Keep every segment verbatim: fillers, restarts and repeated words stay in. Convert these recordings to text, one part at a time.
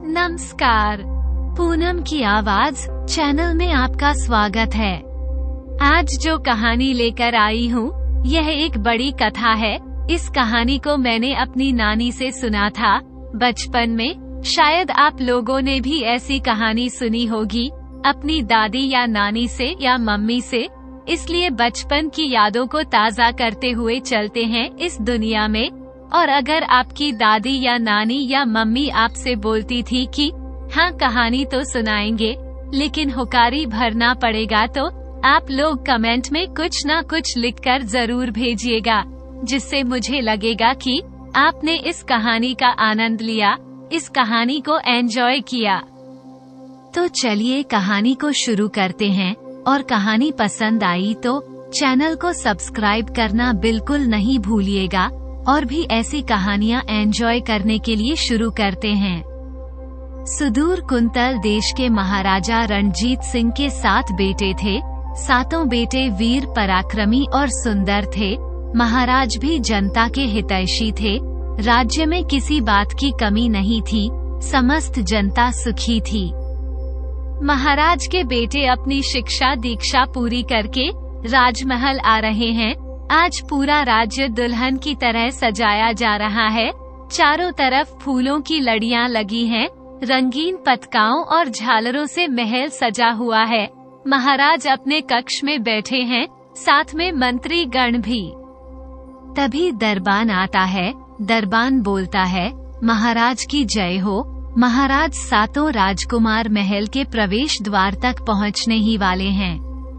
नमस्कार, पूनम की आवाज चैनल में आपका स्वागत है। आज जो कहानी लेकर आई हूँ, यह एक बड़ी कथा है। इस कहानी को मैंने अपनी नानी से सुना था बचपन में। शायद आप लोगों ने भी ऐसी कहानी सुनी होगी अपनी दादी या नानी से या मम्मी से। इसलिए बचपन की यादों को ताज़ा करते हुए चलते हैं इस दुनिया में। और अगर आपकी दादी या नानी या मम्मी आपसे बोलती थी कि हाँ कहानी तो सुनाएंगे, लेकिन हुकारी भरना पड़ेगा, तो आप लोग कमेंट में कुछ ना कुछ लिखकर जरूर भेजिएगा, जिससे मुझे लगेगा कि आपने इस कहानी का आनंद लिया, इस कहानी को एंजॉय किया। तो चलिए कहानी को शुरू करते हैं। और कहानी पसंद आई तो चैनल को सब्सक्राइब करना बिल्कुल नहीं भूलिएगा। और भी ऐसी कहानियां एंजॉय करने के लिए शुरू करते हैं। सुदूर कुंतल देश के महाराजा रणजीत सिंह के सात बेटे थे। सातों बेटे वीर, पराक्रमी और सुंदर थे। महाराज भी जनता के हितैषी थे। राज्य में किसी बात की कमी नहीं थी। समस्त जनता सुखी थी। महाराज के बेटे अपनी शिक्षा दीक्षा पूरी करके राजमहल आ रहे हैं। आज पूरा राज्य दुल्हन की तरह सजाया जा रहा है। चारों तरफ फूलों की लड़ियां लगी हैं। रंगीन पताकाओं और झालरों से महल सजा हुआ है। महाराज अपने कक्ष में बैठे हैं, साथ में मंत्री गण भी। तभी दरबान आता है। दरबान बोलता है, महाराज की जय हो। महाराज सातों राजकुमार महल के प्रवेश द्वार तक पहुंचने ही वाले हैं।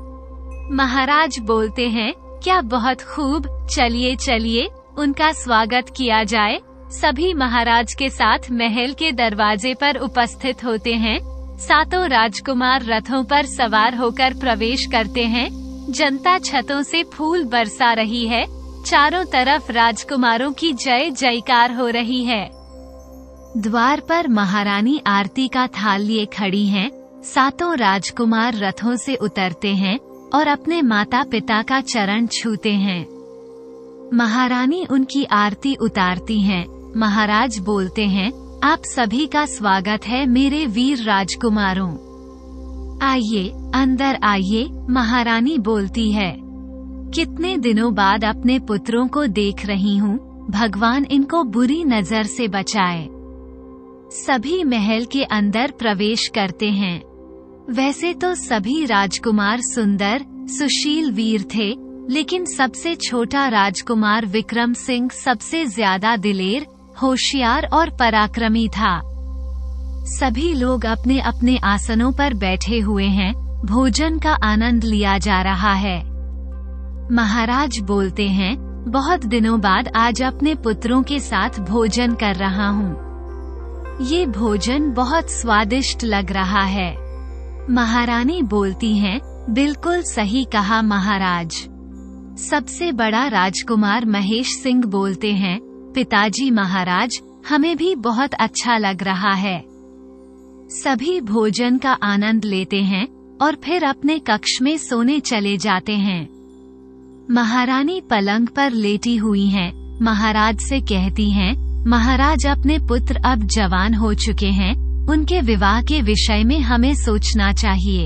महाराज बोलते हैं, क्या बहुत खूब, चलिए चलिए उनका स्वागत किया जाए। सभी महाराज के साथ महल के दरवाजे पर उपस्थित होते हैं। सातों राजकुमार रथों पर सवार होकर प्रवेश करते हैं। जनता छतों से फूल बरसा रही है। चारों तरफ राजकुमारों की जय जयकार हो रही है। द्वार पर महारानी आरती का थाल लिए खड़ी हैं। सातों राजकुमार रथों से उतरते हैं और अपने माता पिता का चरण छूते हैं। महारानी उनकी आरती उतारती हैं। महाराज बोलते हैं, आप सभी का स्वागत है मेरे वीर राजकुमारों। आइए, अंदर आइए, महारानी बोलती है। कितने दिनों बाद अपने पुत्रों को देख रही हूँ। भगवान इनको बुरी नजर से बचाए। सभी महल के अंदर प्रवेश करते हैं। वैसे तो सभी राजकुमार सुंदर, सुशील वीर थे, लेकिन सबसे छोटा राजकुमार विक्रम सिंह सबसे ज्यादा दिलेर, होशियार और पराक्रमी था। सभी लोग अपने अपने आसनों पर बैठे हुए हैं। भोजन का आनंद लिया जा रहा है। महाराज बोलते हैं, बहुत दिनों बाद आज अपने पुत्रों के साथ भोजन कर रहा हूँ। ये भोजन बहुत स्वादिष्ट लग रहा है। महारानी बोलती हैं, बिल्कुल सही कहा महाराज। सबसे बड़ा राजकुमार महेश सिंह बोलते हैं, पिताजी महाराज, हमें भी बहुत अच्छा लग रहा है। सभी भोजन का आनंद लेते हैं और फिर अपने कक्ष में सोने चले जाते हैं। महारानी पलंग पर लेटी हुई हैं। महाराज से कहती हैं, महाराज अपने पुत्र अब जवान हो चुके हैं, उनके विवाह के विषय में हमें सोचना चाहिए।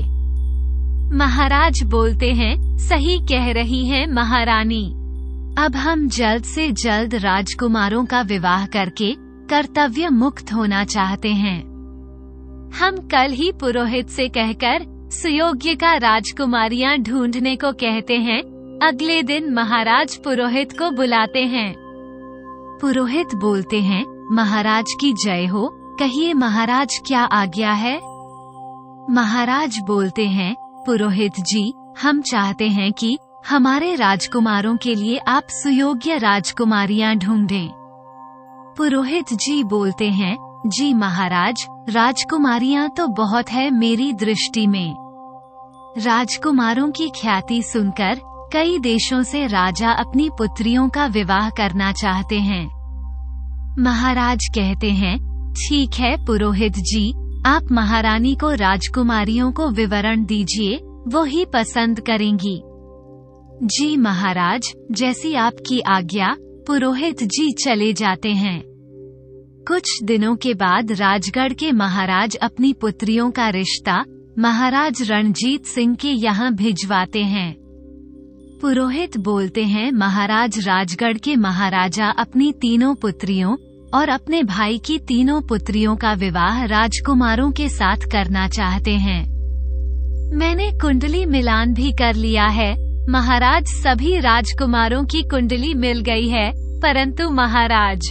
महाराज बोलते हैं, सही कह रही हैं महारानी। अब हम जल्द से जल्द राजकुमारों का विवाह करके कर्तव्य मुक्त होना चाहते हैं। हम कल ही पुरोहित से कहकर सुयोग्य का राजकुमारियां ढूंढने को कहते हैं। अगले दिन महाराज पुरोहित को बुलाते हैं। पुरोहित बोलते हैं, महाराज की जय हो। कहिए महाराज, क्या आज्ञा है? महाराज बोलते हैं, पुरोहित जी, हम चाहते हैं कि हमारे राजकुमारों के लिए आप सुयोग्य राजकुमारियां ढूंढें। पुरोहित जी बोलते हैं, जी महाराज, राजकुमारियां तो बहुत है मेरी दृष्टि में। राजकुमारों की ख्याति सुनकर कई देशों से राजा अपनी पुत्रियों का विवाह करना चाहते हैं। महाराज कहते हैं, ठीक है पुरोहित जी, आप महारानी को राजकुमारियों को विवरण दीजिए, वो ही पसंद करेंगी। जी महाराज, जैसी आपकी आज्ञा। पुरोहित जी चले जाते हैं। कुछ दिनों के बाद राजगढ़ के महाराज अपनी पुत्रियों का रिश्ता महाराज रणजीत सिंह के यहाँ भिजवाते हैं। पुरोहित बोलते हैं, महाराज राजगढ़ के महाराजा अपनी तीनों पुत्रियों और अपने भाई की तीनों पुत्रियों का विवाह राजकुमारों के साथ करना चाहते हैं। मैंने कुंडली मिलान भी कर लिया है महाराज। सभी राजकुमारों की कुंडली मिल गई है, परंतु महाराज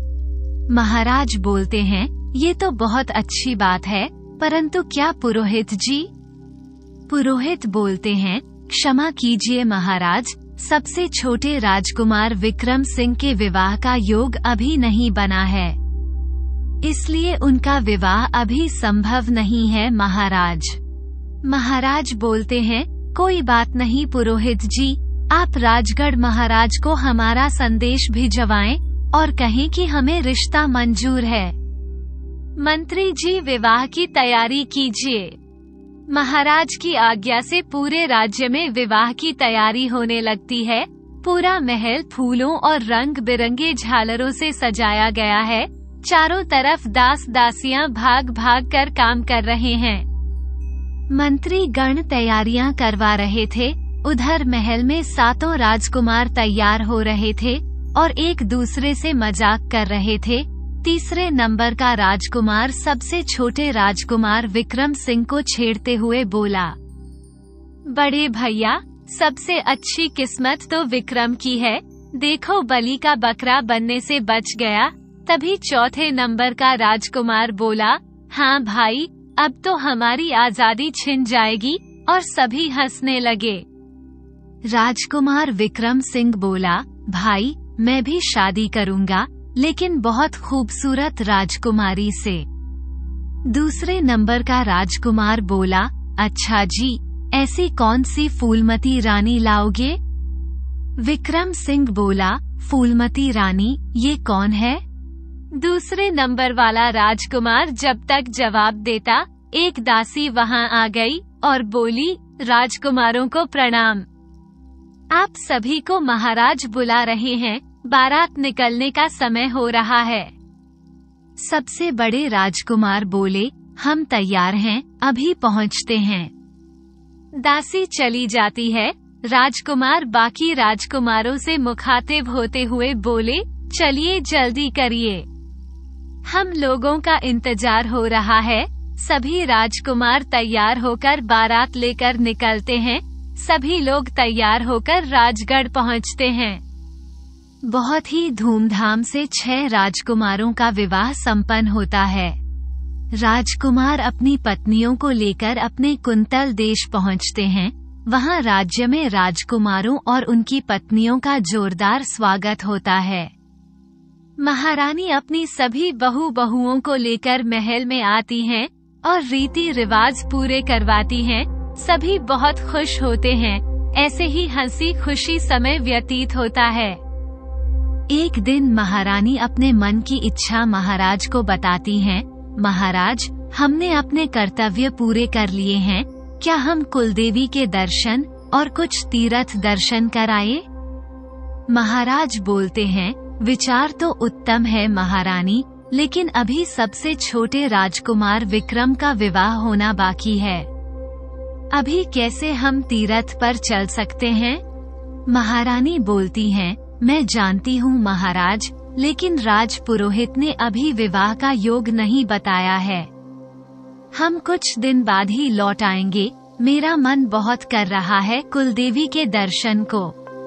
महाराज बोलते हैं, ये तो बहुत अच्छी बात है, परंतु क्या पुरोहित जी? पुरोहित बोलते हैं, क्षमा कीजिए महाराज, सबसे छोटे राजकुमार विक्रम सिंह के विवाह का योग अभी नहीं बना है, इसलिए उनका विवाह अभी संभव नहीं है महाराज। महाराज बोलते हैं, कोई बात नहीं पुरोहित जी, आप राजगढ़ महाराज को हमारा संदेश भिजवाएं और कहें कि हमें रिश्ता मंजूर है। मंत्री जी विवाह की तैयारी कीजिए। महाराज की आज्ञा से पूरे राज्य में विवाह की तैयारी होने लगती है। पूरा महल फूलों और रंग बिरंगे झालरों से सजाया गया है। चारों तरफ दास दासियां भाग भाग कर काम कर रहे हैं। मंत्री गण तैयारियां करवा रहे थे। उधर महल में सातों राजकुमार तैयार हो रहे थे और एक दूसरे से मजाक कर रहे थे। तीसरे नंबर का राजकुमार सबसे छोटे राजकुमार विक्रम सिंह को छेड़ते हुए बोला, बड़े भैया, सबसे अच्छी किस्मत तो विक्रम की है, देखो बलि का बकरा बनने से बच गया। तभी चौथे नंबर का राजकुमार बोला, हाँ भाई, अब तो हमारी आजादी छिन जाएगी, और सभी हंसने लगे। राजकुमार विक्रम सिंह बोला, भाई, मैं भी शादी करूंगा, लेकिन बहुत खूबसूरत राजकुमारी से। दूसरे नंबर का राजकुमार बोला, अच्छा जी, ऐसी कौन सी फूलमती रानी लाओगे? विक्रम सिंह बोला, फूलमती रानी, ये कौन है? दूसरे नंबर वाला राजकुमार जब तक जवाब देता, एक दासी वहां आ गई और बोली, राजकुमारों को प्रणाम। आप सभी को महाराज बुला रहे हैं, बारात निकलने का समय हो रहा है। सबसे बड़े राजकुमार बोले, हम तैयार हैं, अभी पहुंचते हैं। दासी चली जाती है। राजकुमार बाकी राजकुमारों से मुखातिब होते हुए बोले, चलिए जल्दी करिए, हम लोगों का इंतजार हो रहा है। सभी राजकुमार तैयार होकर बारात लेकर निकलते हैं। सभी लोग तैयार होकर राजगढ़ पहुंचते हैं। बहुत ही धूमधाम से छह राजकुमारों का विवाह संपन्न होता है। राजकुमार अपनी पत्नियों को लेकर अपने कुंतल देश पहुंचते हैं। वहां राज्य में राजकुमारों और उनकी पत्नियों का जोरदार स्वागत होता है। महारानी अपनी सभी बहू बहुओं को लेकर महल में आती हैं और रीति रिवाज पूरे करवाती हैं। सभी बहुत खुश होते हैं। ऐसे ही हंसी खुशी समय व्यतीत होता है। एक दिन महारानी अपने मन की इच्छा महाराज को बताती हैं, महाराज, हमने अपने कर्तव्य पूरे कर लिए हैं, क्या हम कुलदेवी के दर्शन और कुछ तीर्थ दर्शन कराए? महाराज बोलते हैं, विचार तो उत्तम है महारानी, लेकिन अभी सबसे छोटे राजकुमार विक्रम का विवाह होना बाकी है। अभी कैसे हम तीर्थ पर चल सकते हैं? महारानी बोलती हैं, मैं जानती हूँ महाराज, लेकिन राज पुरोहित ने अभी विवाह का योग नहीं बताया है। हम कुछ दिन बाद ही लौट आएंगे। मेरा मन बहुत कर रहा है कुलदेवी के दर्शन को।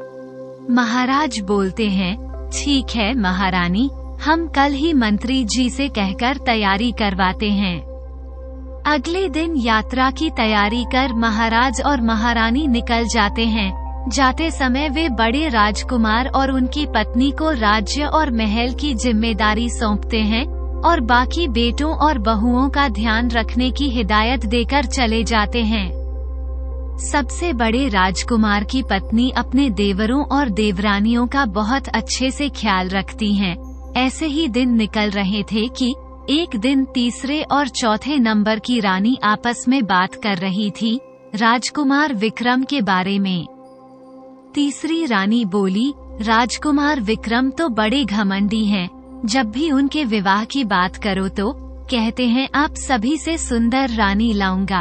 महाराज बोलते हैं, ठीक है महारानी, हम कल ही मंत्री जी से कहकर तैयारी करवाते हैं। अगले दिन यात्रा की तैयारी कर महाराज और महारानी निकल जाते हैं। जाते समय वे बड़े राजकुमार और उनकी पत्नी को राज्य और महल की जिम्मेदारी सौंपते हैं और बाकी बेटों और बहुओं का ध्यान रखने की हिदायत देकर चले जाते हैं। सबसे बड़े राजकुमार की पत्नी अपने देवरों और देवरानियों का बहुत अच्छे से ख्याल रखती हैं। ऐसे ही दिन निकल रहे थे कि एक दिन तीसरे और चौथे नंबर की रानी आपस में बात कर रही थी, राजकुमार विक्रम के बारे में। तीसरी रानी बोली, राजकुमार विक्रम तो बड़े घमंडी हैं, जब भी उनके विवाह की बात करो तो कहते हैं आप सभी से सुंदर रानी लाऊंगा।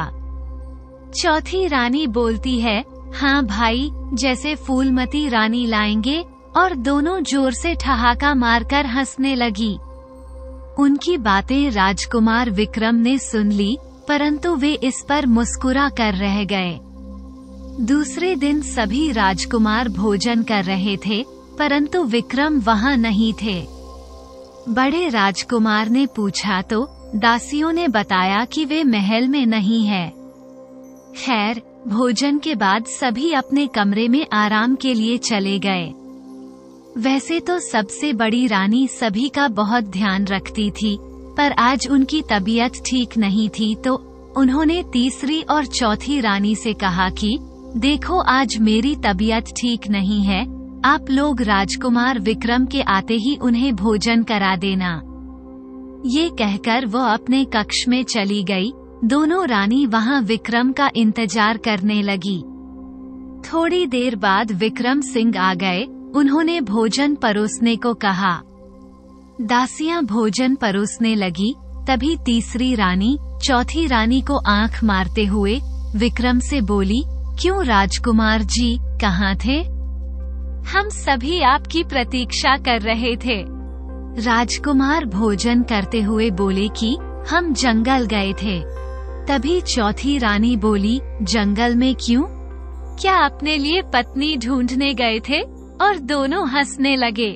चौथी रानी बोलती है, हाँ भाई, जैसे फूलमती रानी लाएंगे, और दोनों जोर से ठहाका मारकर हंसने लगी। उनकी बातें राजकुमार विक्रम ने सुन ली, परंतु वे इस पर मुस्कुरा कर रह गए। दूसरे दिन सभी राजकुमार भोजन कर रहे थे, परंतु विक्रम वहां नहीं थे। बड़े राजकुमार ने पूछा तो दासियों ने बताया कि वे महल में नहीं है। खैर, भोजन के बाद सभी अपने कमरे में आराम के लिए चले गए। वैसे तो सबसे बड़ी रानी सभी का बहुत ध्यान रखती थी, पर आज उनकी तबीयत ठीक नहीं थी, तो उन्होंने तीसरी और चौथी रानी से कहा कि देखो, आज मेरी तबीयत ठीक नहीं है, आप लोग राजकुमार विक्रम के आते ही उन्हें भोजन करा देना। ये कहकर वो अपने कक्ष में चली गई। दोनों रानी वहां विक्रम का इंतजार करने लगी। थोड़ी देर बाद विक्रम सिंह आ गए। उन्होंने भोजन परोसने को कहा। दासियां भोजन परोसने लगी। तभी तीसरी रानी चौथी रानी को आंख मारते हुए विक्रम से बोली, क्यों राजकुमार जी, कहाँ थे? हम सभी आपकी प्रतीक्षा कर रहे थे। राजकुमार भोजन करते हुए बोले कि हम जंगल गए थे। तभी चौथी रानी बोली, जंगल में क्यों? क्या अपने लिए पत्नी ढूंढने गए थे? और दोनों हंसने लगे।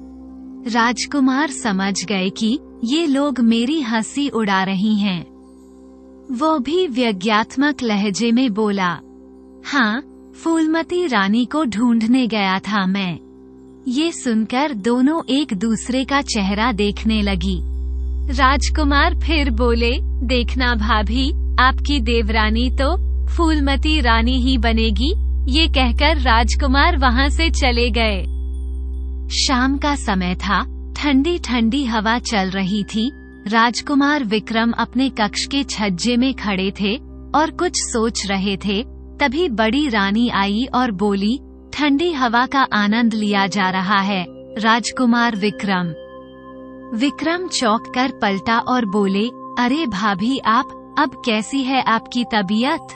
राजकुमार समझ गए कि ये लोग मेरी हंसी उड़ा रही हैं। वो भी व्यंग्यात्मक लहजे में बोला, हाँ, फूलमती रानी को ढूंढने गया था मैं। ये सुनकर दोनों एक दूसरे का चेहरा देखने लगी। राजकुमार फिर बोले, देखना भाभी, आपकी देवरानी तो फूलमती रानी ही बनेगी। ये कहकर राजकुमार वहां से चले गए। शाम का समय था। ठंडी ठंडी हवा चल रही थी। राजकुमार विक्रम अपने कक्ष के छज्जे में खड़े थे और कुछ सोच रहे थे। तभी बड़ी रानी आई और बोली, ठंडी हवा का आनंद लिया जा रहा है राजकुमार विक्रम। विक्रम चौंक कर पलटा और बोले, अरे भाभी, आप अब कैसी है आपकी तबीयत?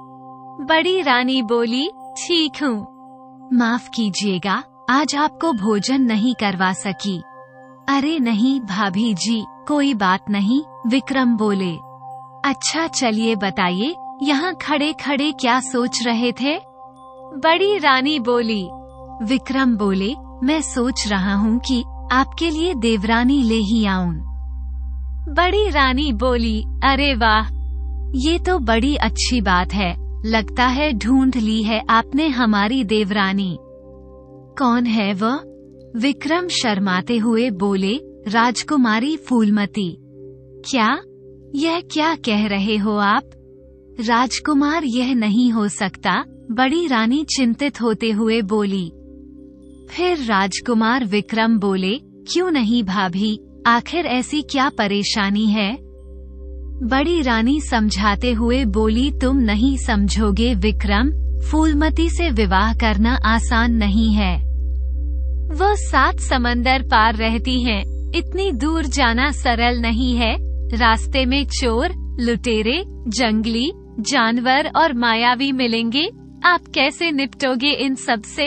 बड़ी रानी बोली, ठीक हूँ। माफ कीजिएगा, आज आपको भोजन नहीं करवा सकी। अरे नहीं भाभी जी, कोई बात नहीं, विक्रम बोले। अच्छा चलिए बताइए, यहाँ खड़े खड़े क्या सोच रहे थे? बड़ी रानी बोली। विक्रम बोले, मैं सोच रहा हूँ कि आपके लिए देवरानी ले ही आऊं। बड़ी रानी बोली, अरे वाह, ये तो बड़ी अच्छी बात है। लगता है ढूंढ ली है आपने हमारी देवरानी। कौन है वह? विक्रम शर्माते हुए बोले, राजकुमारी फूलमती। क्या? यह क्या कह रहे हो आप? राजकुमार, यह नहीं हो सकता, बड़ी रानी चिंतित होते हुए बोली। फिर राजकुमार विक्रम बोले, क्यों नहीं भाभी, आखिर ऐसी क्या परेशानी है? बड़ी रानी समझाते हुए बोली, तुम नहीं समझोगे विक्रम, फूलमती से विवाह करना आसान नहीं है। वो सात समंदर पार रहती हैं, इतनी दूर जाना सरल नहीं है। रास्ते में चोर, लुटेरे, जंगली जानवर और मायावी मिलेंगे। आप कैसे निपटोगे इन सब से?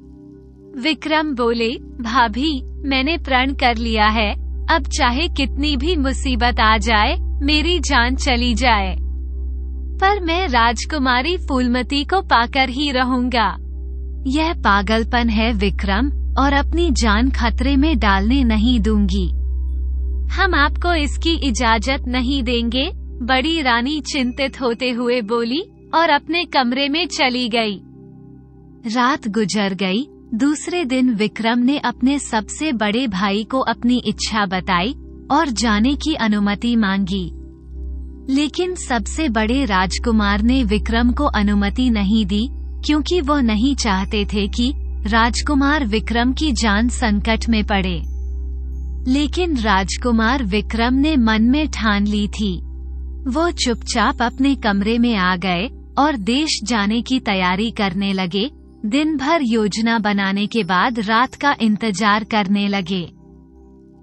विक्रम बोले, भाभी, मैंने प्रण कर लिया है, अब चाहे कितनी भी मुसीबत आ जाए, मेरी जान चली जाए, पर मैं राजकुमारी फूलमती को पाकर ही रहूंगा। यह पागलपन है विक्रम, और अपनी जान खतरे में डालने नहीं दूंगी। हम आपको इसकी इजाजत नहीं देंगे, बड़ी रानी चिंतित होते हुए बोली और अपने कमरे में चली गई। रात गुजर गई। दूसरे दिन विक्रम ने अपने सबसे बड़े भाई को अपनी इच्छा बताई और जाने की अनुमति मांगी, लेकिन सबसे बड़े राजकुमार ने विक्रम को अनुमति नहीं दी, क्योंकि वो नहीं चाहते थे कि राजकुमार विक्रम की जान संकट में पड़े। लेकिन राजकुमार विक्रम ने मन में ठान ली थी। वो चुपचाप अपने कमरे में आ गए और देश जाने की तैयारी करने लगे। दिन भर योजना बनाने के बाद रात का इंतजार करने लगे।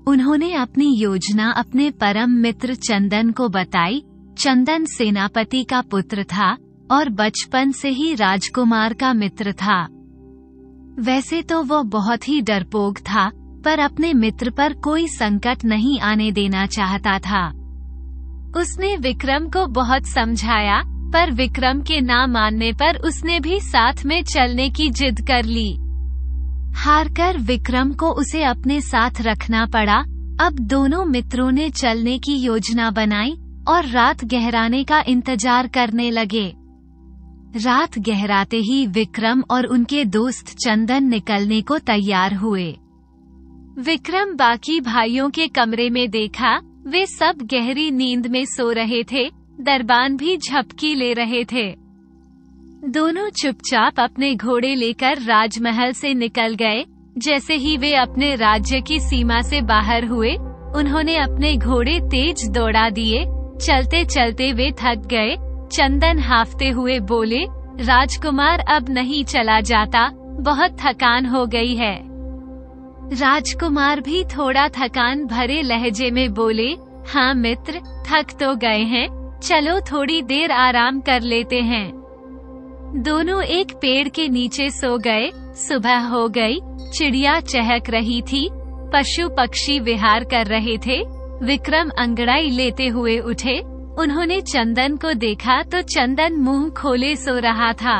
उन्होंने अपनी योजना अपने परम मित्र चंदन को बताई। चंदन सेनापति का पुत्र था और बचपन से ही राजकुमार का मित्र था। वैसे तो वो बहुत ही डरपोक था, पर अपने मित्र पर कोई संकट नहीं आने देना चाहता था। उसने विक्रम को बहुत समझाया, पर विक्रम के ना मानने पर उसने भी साथ में चलने की जिद कर ली। हारकर विक्रम को उसे अपने साथ रखना पड़ा। अब दोनों मित्रों ने चलने की योजना बनाई और रात गहराने का इंतजार करने लगे। रात गहराते ही विक्रम और उनके दोस्त चंदन निकलने को तैयार हुए। विक्रम बाकी भाइयों के कमरे में देखा, वे सब गहरी नींद में सो रहे थे। दरबान भी झपकी ले रहे थे। दोनों चुपचाप अपने घोड़े लेकर राजमहल से निकल गए। जैसे ही वे अपने राज्य की सीमा से बाहर हुए, उन्होंने अपने घोड़े तेज दौड़ा दिए। चलते चलते वे थक गए। चंदन हाफते हुए बोले, राजकुमार अब नहीं चला जाता, बहुत थकान हो गई है। राजकुमार भी थोड़ा थकान भरे लहजे में बोले, हाँ मित्र, थक तो गए हैं, चलो थोड़ी देर आराम कर लेते हैं। दोनों एक पेड़ के नीचे सो गए। सुबह हो गई, चिड़िया चहक रही थी, पशु पक्षी विहार कर रहे थे। विक्रम अंगड़ाई लेते हुए उठे। उन्होंने चंदन को देखा तो चंदन मुंह खोले सो रहा था।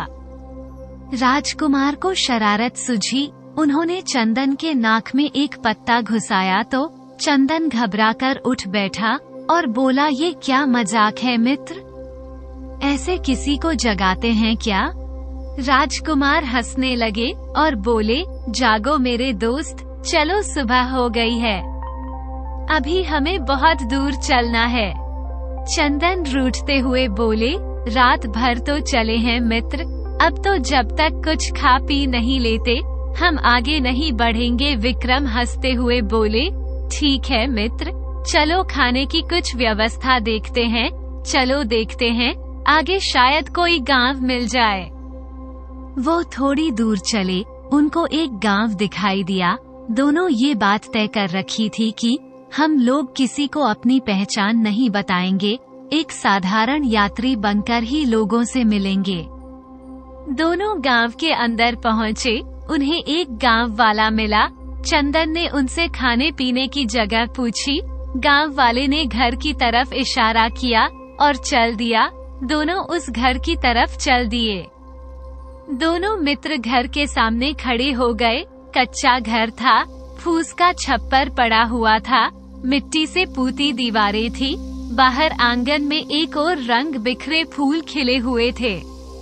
राजकुमार को शरारत सूझी। उन्होंने चंदन के नाक में एक पत्ता घुसाया तो चंदन घबराकर उठ बैठा और बोला, ये क्या मजाक है मित्र, ऐसे किसी को जगाते हैं क्या? राजकुमार हंसने लगे और बोले, जागो मेरे दोस्त, चलो सुबह हो गई है, अभी हमें बहुत दूर चलना है। चंदन रूठते हुए बोले, रात भर तो चले हैं मित्र, अब तो जब तक कुछ खा पी नहीं लेते हम आगे नहीं बढ़ेंगे। विक्रम हंसते हुए बोले, ठीक है मित्र, चलो खाने की कुछ व्यवस्था देखते हैं। चलो देखते हैं, आगे शायद कोई गांव मिल जाए। वो थोड़ी दूर चले, उनको एक गांव दिखाई दिया। दोनों ये बात तय कर रखी थी कि हम लोग किसी को अपनी पहचान नहीं बताएंगे, एक साधारण यात्री बनकर ही लोगों से मिलेंगे। दोनों गांव के अंदर पहुँचे। उन्हें एक गांव वाला मिला। चंदन ने उनसे खाने पीने की जगह पूछी। गांव वाले ने घर की तरफ इशारा किया और चल दिया। दोनों उस घर की तरफ चल दिए। दोनों मित्र घर के सामने खड़े हो गए। कच्चा घर था, फूस का छप्पर पड़ा हुआ था, मिट्टी से पूती दीवारें थी। बाहर आंगन में एक और रंग बिखरे फूल खिले हुए थे।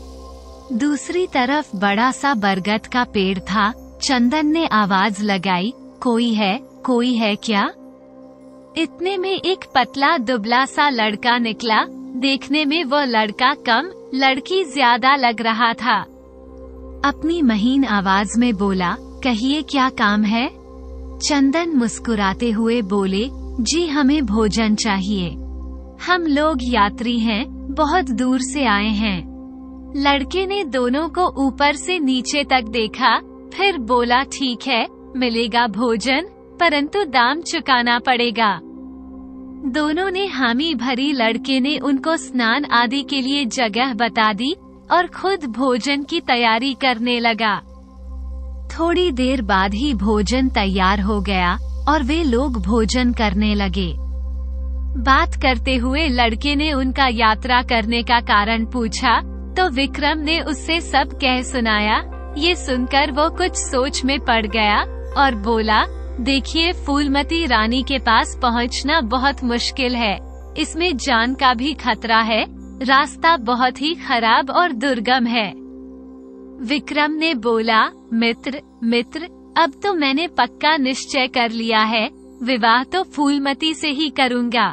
दूसरी तरफ बड़ा सा बरगद का पेड़ था। चंदन ने आवाज लगाई, कोई है, कोई है क्या? इतने में एक पतला दुबला सा लड़का निकला। देखने में वो लड़का कम, लड़की ज्यादा लग रहा था। अपनी महीन आवाज में बोला, कहिए क्या काम है? चंदन मुस्कुराते हुए बोले, जी हमें भोजन चाहिए, हम लोग यात्री हैं, बहुत दूर से आए हैं। लड़के ने दोनों को ऊपर से नीचे तक देखा, फिर बोला, ठीक है, मिलेगा भोजन, परंतु दाम चुकाना पड़ेगा। दोनों ने हामी भरी। लड़के ने उनको स्नान आदि के लिए जगह बता दी और खुद भोजन की तैयारी करने लगा। थोड़ी देर बाद ही भोजन तैयार हो गया और वे लोग भोजन करने लगे। बात करते हुए लड़के ने उनका यात्रा करने का कारण पूछा तो विक्रम ने उससे सब कह सुनाया। ये सुनकर वो कुछ सोच में पड़ गया और बोला, देखिए फूलमती रानी के पास पहुंचना बहुत मुश्किल है, इसमें जान का भी खतरा है, रास्ता बहुत ही खराब और दुर्गम है। विक्रम ने बोला, मित्र मित्र अब तो मैंने पक्का निश्चय कर लिया है, विवाह तो फूलमती से ही करूँगा।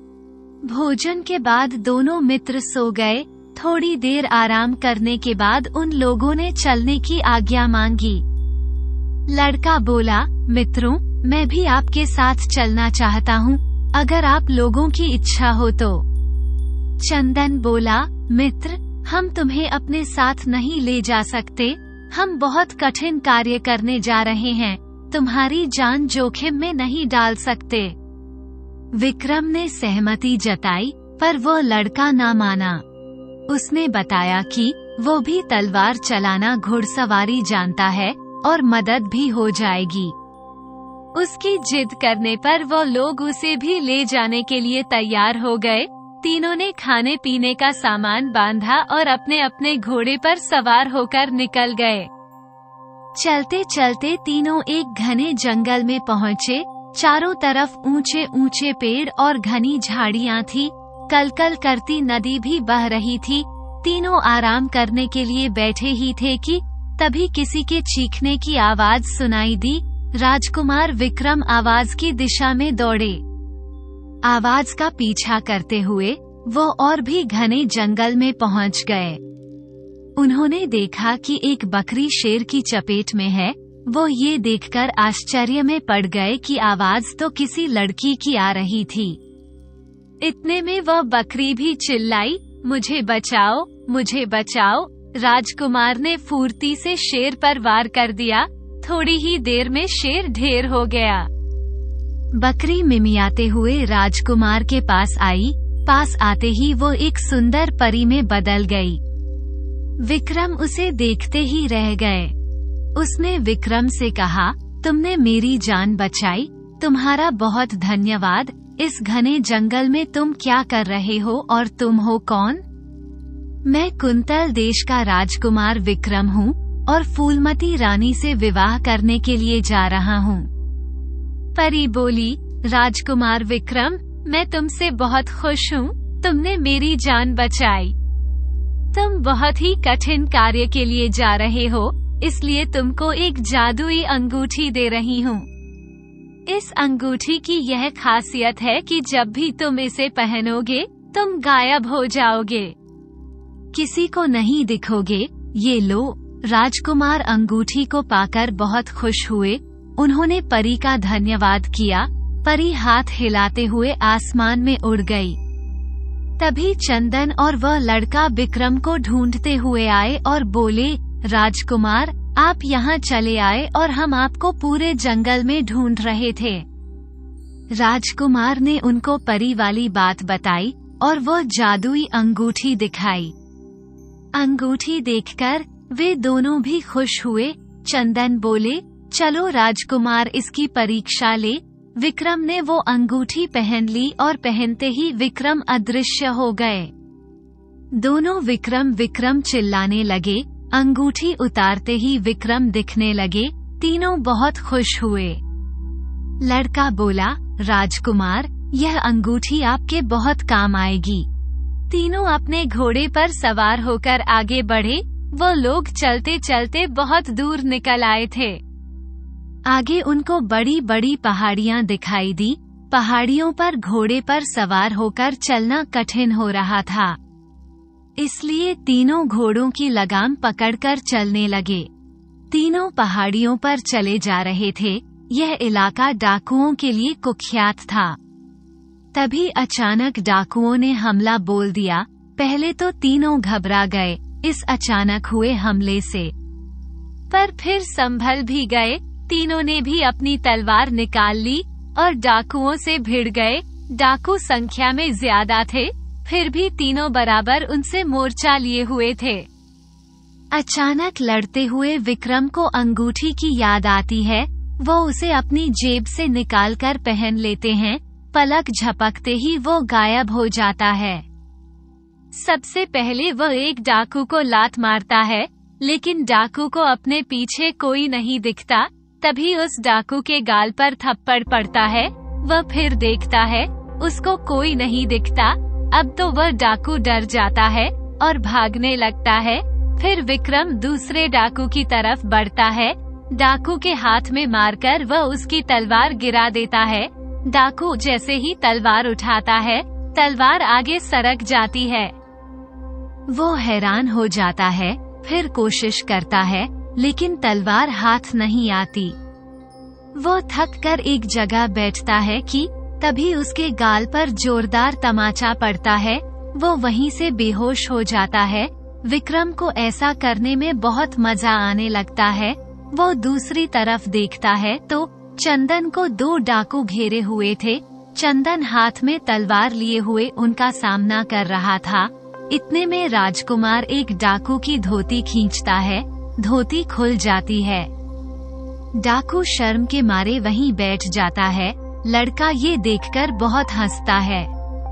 भोजन के बाद दोनों मित्र सो गए। थोड़ी देर आराम करने के बाद उन लोगों ने चलने की आज्ञा मांगी। लड़का बोला, मित्रों, मैं भी आपके साथ चलना चाहता हूँ, अगर आप लोगों की इच्छा हो तो। चंदन बोला, मित्र, हम तुम्हें अपने साथ नहीं ले जा सकते, हम बहुत कठिन कार्य करने जा रहे हैं, तुम्हारी जान जोखिम में नहीं डाल सकते। विक्रम ने सहमति जताई, पर वो लड़का ना माना। उसने बताया कि वो भी तलवार चलाना, घुड़सवारी जानता है और मदद भी हो जाएगी। उसकी जिद करने पर वो लोग उसे भी ले जाने के लिए तैयार हो गए। तीनों ने खाने पीने का सामान बांधा और अपने अपने घोड़े पर सवार होकर निकल गए। चलते चलते तीनों एक घने जंगल में पहुँचे। चारों तरफ ऊंचे ऊंचे पेड़ और घनी झाड़ियां थी। कलकल करती नदी भी बह रही थी। तीनों आराम करने के लिए बैठे ही थे कि तभी किसी के चीखने की आवाज सुनाई दी। राजकुमार विक्रम आवाज की दिशा में दौड़े। आवाज का पीछा करते हुए वो और भी घने जंगल में पहुंच गए। उन्होंने देखा कि एक बकरी शेर की चपेट में है। वो ये देखकर आश्चर्य में पड़ गए कि आवाज तो किसी लड़की की आ रही थी। इतने में वह बकरी भी चिल्लाई, मुझे बचाओ, मुझे बचाओ। राजकुमार ने फुर्ती से शेर पर वार कर दिया। थोड़ी ही देर में शेर ढेर हो गया। बकरी मिमियाते हुए राजकुमार के पास आई। पास आते ही वो एक सुंदर परी में बदल गई। विक्रम उसे देखते ही रह गए। उसने विक्रम से कहा, तुमने मेरी जान बचाई, तुम्हारा बहुत धन्यवाद। इस घने जंगल में तुम क्या कर रहे हो और तुम हो कौन? मैं कुंतल देश का राजकुमार विक्रम हूँ और फूलमती रानी से विवाह करने के लिए जा रहा हूँ। परी बोली, राजकुमार विक्रम, मैं तुमसे बहुत खुश हूँ। तुमने मेरी जान बचाई। तुम बहुत ही कठिन कार्य के लिए जा रहे हो, इसलिए तुमको एक जादुई अंगूठी दे रही हूँ। इस अंगूठी की यह खासियत है कि जब भी तुम इसे पहनोगे, तुम गायब हो जाओगे, किसी को नहीं दिखोगे। ये लो। राजकुमार अंगूठी को पाकर बहुत खुश हुए। उन्होंने परी का धन्यवाद किया। परी हाथ हिलाते हुए आसमान में उड़ गई। तभी चंदन और वह लड़का विक्रम को ढूंढते हुए आए और बोले, राजकुमार, आप यहाँ चले आए और हम आपको पूरे जंगल में ढूंढ रहे थे। राजकुमार ने उनको परी वाली बात बताई और वो जादुई अंगूठी दिखाई। अंगूठी देखकर वे दोनों भी खुश हुए। चंदन बोले, चलो राजकुमार, इसकी परीक्षा ले। विक्रम ने वो अंगूठी पहन ली और पहनते ही विक्रम अदृश्य हो गए। दोनों विक्रम विक्रम चिल्लाने लगे। अंगूठी उतारते ही विक्रम दिखने लगे। तीनों बहुत खुश हुए। लड़का बोला, राजकुमार, यह अंगूठी आपके बहुत काम आएगी। तीनों अपने घोड़े पर सवार होकर आगे बढ़े। वो लोग चलते चलते बहुत दूर निकल आए थे। आगे उनको बड़ी बड़ी पहाड़ियां दिखाई दी। पहाड़ियों पर घोड़े पर सवार होकर चलना कठिन हो रहा था, इसलिए तीनों घोड़ों की लगाम पकड़कर चलने लगे। तीनों पहाड़ियों पर चले जा रहे थे। यह इलाका डाकुओं के लिए कुख्यात था। तभी अचानक डाकुओं ने हमला बोल दिया। पहले तो तीनों घबरा गए इस अचानक हुए हमले से, पर फिर संभल भी गए। तीनों ने भी अपनी तलवार निकाल ली और डाकुओं से भिड़ गए। डाकू संख्या में ज्यादा थे, फिर भी तीनों बराबर उनसे मोर्चा लिए हुए थे। अचानक लड़ते हुए विक्रम को अंगूठी की याद आती है। वो उसे अपनी जेब से निकालकर पहन लेते हैं। पलक झपकते ही वो गायब हो जाता है। सबसे पहले वह एक डाकू को लात मारता है, लेकिन डाकू को अपने पीछे कोई नहीं दिखता। तभी उस डाकू के गाल पर थप्पड़ पड़ता है। वह फिर देखता है, उसको कोई नहीं दिखता। अब तो वह डाकू डर जाता है और भागने लगता है। फिर विक्रम दूसरे डाकू की तरफ बढ़ता है। डाकू के हाथ में मारकर वह उसकी तलवार गिरा देता है। डाकू जैसे ही तलवार उठाता है, तलवार आगे सरक जाती है। वो हैरान हो जाता है, फिर कोशिश करता है, लेकिन तलवार हाथ नहीं आती। वो थक कर एक जगह बैठता है कि तभी उसके गाल पर जोरदार तमाचा पड़ता है। वो वहीं से बेहोश हो जाता है। विक्रम को ऐसा करने में बहुत मजा आने लगता है। वो दूसरी तरफ देखता है तो चंदन को दो डाकू घेरे हुए थे। चंदन हाथ में तलवार लिए हुए उनका सामना कर रहा था। इतने में राजकुमार एक डाकू की धोती खींचता है। धोती खुल जाती है। डाकू शर्म के मारे वहीं बैठ जाता है। लड़का ये देखकर बहुत हंसता है।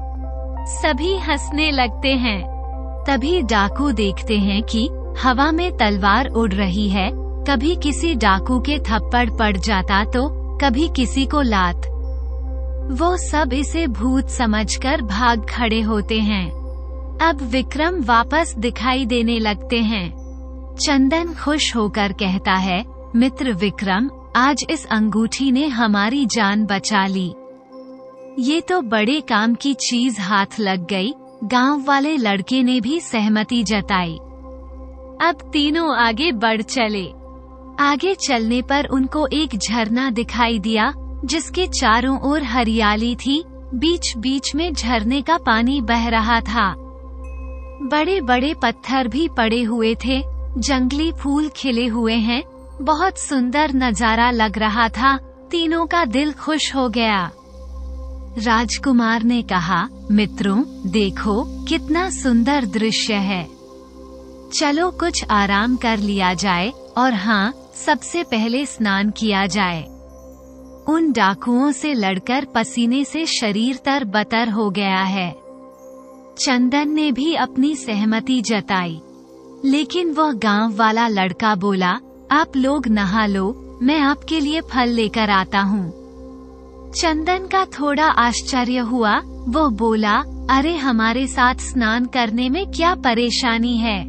सभी हंसने लगते हैं। तभी डाकू देखते हैं कि हवा में तलवार उड़ रही है। कभी किसी डाकू के थप्पड़ पड़ जाता तो कभी किसी को लात। वो सब इसे भूत समझकर भाग खड़े होते हैं। अब विक्रम वापस दिखाई देने लगते हैं। चंदन खुश होकर कहता है, मित्र विक्रम, आज इस अंगूठी ने हमारी जान बचा ली। ये तो बड़े काम की चीज हाथ लग गई। गांव वाले लड़के ने भी सहमति जताई। अब तीनों आगे बढ़ चले। आगे चलने पर उनको एक झरना दिखाई दिया जिसके चारों ओर हरियाली थी। बीच बीच में झरने का पानी बह रहा था। बड़े बड़े पत्थर भी पड़े हुए थे। जंगली फूल खिले हुए हैं। बहुत सुंदर नजारा लग रहा था। तीनों का दिल खुश हो गया। राजकुमार ने कहा, मित्रों देखो कितना सुंदर दृश्य है। चलो कुछ आराम कर लिया जाए और हाँ, सबसे पहले स्नान किया जाए। उन डाकुओं से लड़कर पसीने से शरीर तरबतर हो गया है। चंदन ने भी अपनी सहमति जताई, लेकिन वह गांव वाला लड़का बोला, आप लोग नहा लो, मैं आपके लिए फल लेकर आता हूँ। चंदन का थोड़ा आश्चर्य हुआ। वो बोला, अरे हमारे साथ स्नान करने में क्या परेशानी है?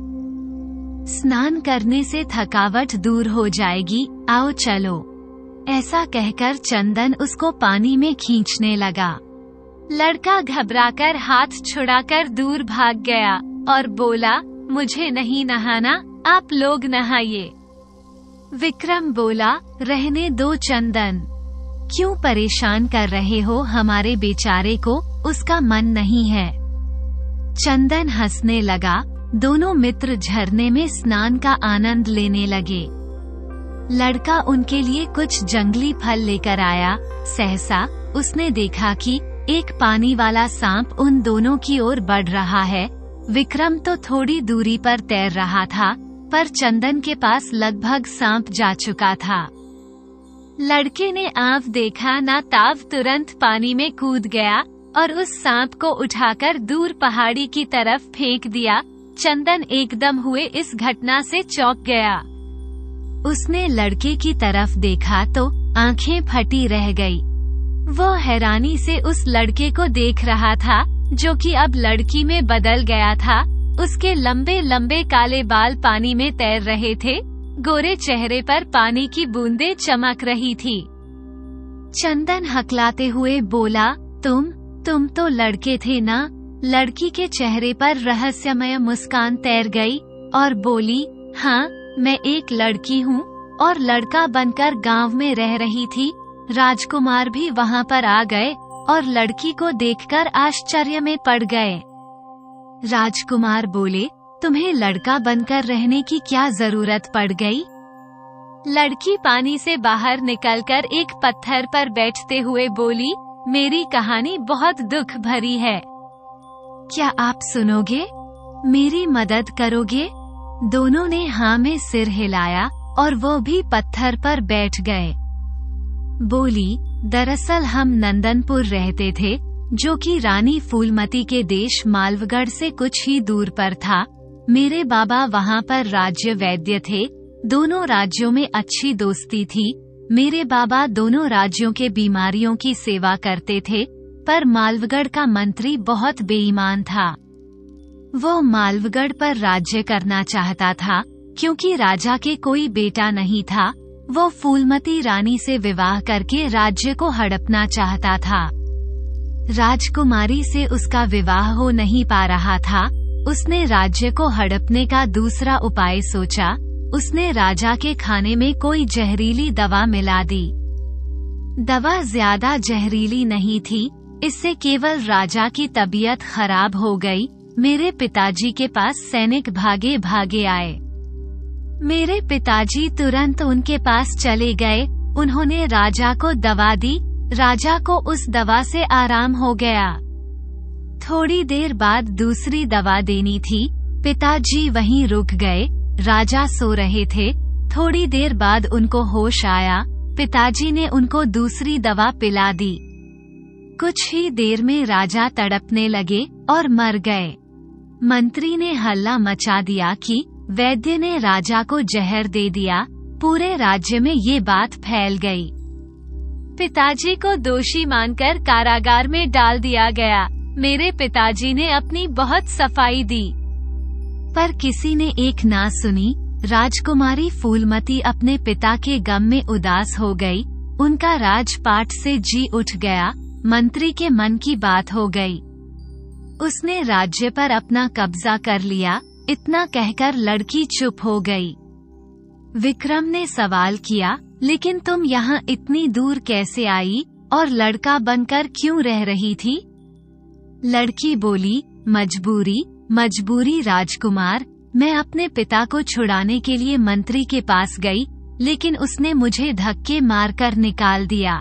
स्नान करने से थकावट दूर हो जाएगी, आओ चलो। ऐसा कहकर चंदन उसको पानी में खींचने लगा। लड़का घबराकर हाथ छुड़ाकर दूर भाग गया और बोला, मुझे नहीं नहाना, आप लोग नहाइए। विक्रम बोला, रहने दो चंदन, क्यों परेशान कर रहे हो हमारे बेचारे को, उसका मन नहीं है। चंदन हंसने लगा। दोनों मित्र झरने में स्नान का आनंद लेने लगे। लड़का उनके लिए कुछ जंगली फल लेकर आया। सहसा उसने देखा कि एक पानी वाला सांप उन दोनों की ओर बढ़ रहा है। विक्रम तो थोड़ी दूरी पर तैर रहा था, पर चंदन के पास लगभग सांप जा चुका था। लड़के ने आव देखा ना ताव तुरंत पानी में कूद गया और उस सांप को उठाकर दूर पहाड़ी की तरफ फेंक दिया। चंदन एकदम हुए इस घटना से चौंक गया। उसने लड़के की तरफ देखा तो आंखें फटी रह गई। वो हैरानी से उस लड़के को देख रहा था जो कि अब लड़की में बदल गया था। उसके लंबे लंबे काले बाल पानी में तैर रहे थे। गोरे चेहरे पर पानी की बूंदें चमक रही थी। चंदन हकलाते हुए बोला, तुम तुम तो लड़के थे ना? लड़की के चेहरे पर रहस्यमय मुस्कान तैर गई और बोली, हाँ, मैं एक लड़की हूँ और लड़का बनकर गांव में रह रही थी। राजकुमार भी वहाँ पर आ गए और लड़की को देखकर आश्चर्य में पड़ गए। राजकुमार बोले, तुम्हें लड़का बनकर रहने की क्या जरूरत पड़ गई? लड़की पानी से बाहर निकलकर एक पत्थर पर बैठते हुए बोली, मेरी कहानी बहुत दुख भरी है। क्या आप सुनोगे? मेरी मदद करोगे? दोनों ने हाँ में सिर हिलाया और वो भी पत्थर पर बैठ गए। बोली, दरअसल हम नंदनपुर रहते थे, जो कि रानी फूलमती के देश मालवगढ़ से कुछ ही दूर पर था। मेरे बाबा वहाँ पर राज्य वैद्य थे। दोनों राज्यों में अच्छी दोस्ती थी। मेरे बाबा दोनों राज्यों के बीमारियों की सेवा करते थे, पर मालवगढ़ का मंत्री बहुत बेईमान था। वो मालवगढ़ पर राज्य करना चाहता था, क्योंकि राजा के कोई बेटा नहीं था। वो फूलमती रानी से विवाह करके राज्य को हड़पना चाहता था। राजकुमारी से उसका विवाह हो नहीं पा रहा था। उसने राज्य को हड़पने का दूसरा उपाय सोचा। उसने राजा के खाने में कोई जहरीली दवा मिला दी। दवा ज्यादा जहरीली नहीं थी, इससे केवल राजा की तबीयत खराब हो गई। मेरे पिताजी के पास सैनिक भागे भागे आए। मेरे पिताजी तुरंत उनके पास चले गए। उन्होंने राजा को दवा दी। राजा को उस दवा से आराम हो गया। थोड़ी देर बाद दूसरी दवा देनी थी। पिताजी वहीं रुक गए। राजा सो रहे थे। थोड़ी देर बाद उनको होश आया। पिताजी ने उनको दूसरी दवा पिला दी। कुछ ही देर में राजा तड़पने लगे और मर गए। मंत्री ने हल्ला मचा दिया कि वैद्य ने राजा को जहर दे दिया। पूरे राज्य में ये बात फैल गई। पिताजी को दोषी मानकर कारागार में डाल दिया गया। मेरे पिताजी ने अपनी बहुत सफाई दी, पर किसी ने एक ना सुनी। राजकुमारी फूलमती अपने पिता के गम में उदास हो गई। उनका राजपाट से जी उठ गया। मंत्री के मन की बात हो गई। उसने राज्य पर अपना कब्जा कर लिया। इतना कहकर लड़की चुप हो गई। विक्रम ने सवाल किया, लेकिन तुम यहाँ इतनी दूर कैसे आई और लड़का बनकर क्यों रह रही थी? लड़की बोली, मजबूरी मजबूरी राजकुमार। मैं अपने पिता को छुड़ाने के लिए मंत्री के पास गई, लेकिन उसने मुझे धक्के मारकर निकाल दिया।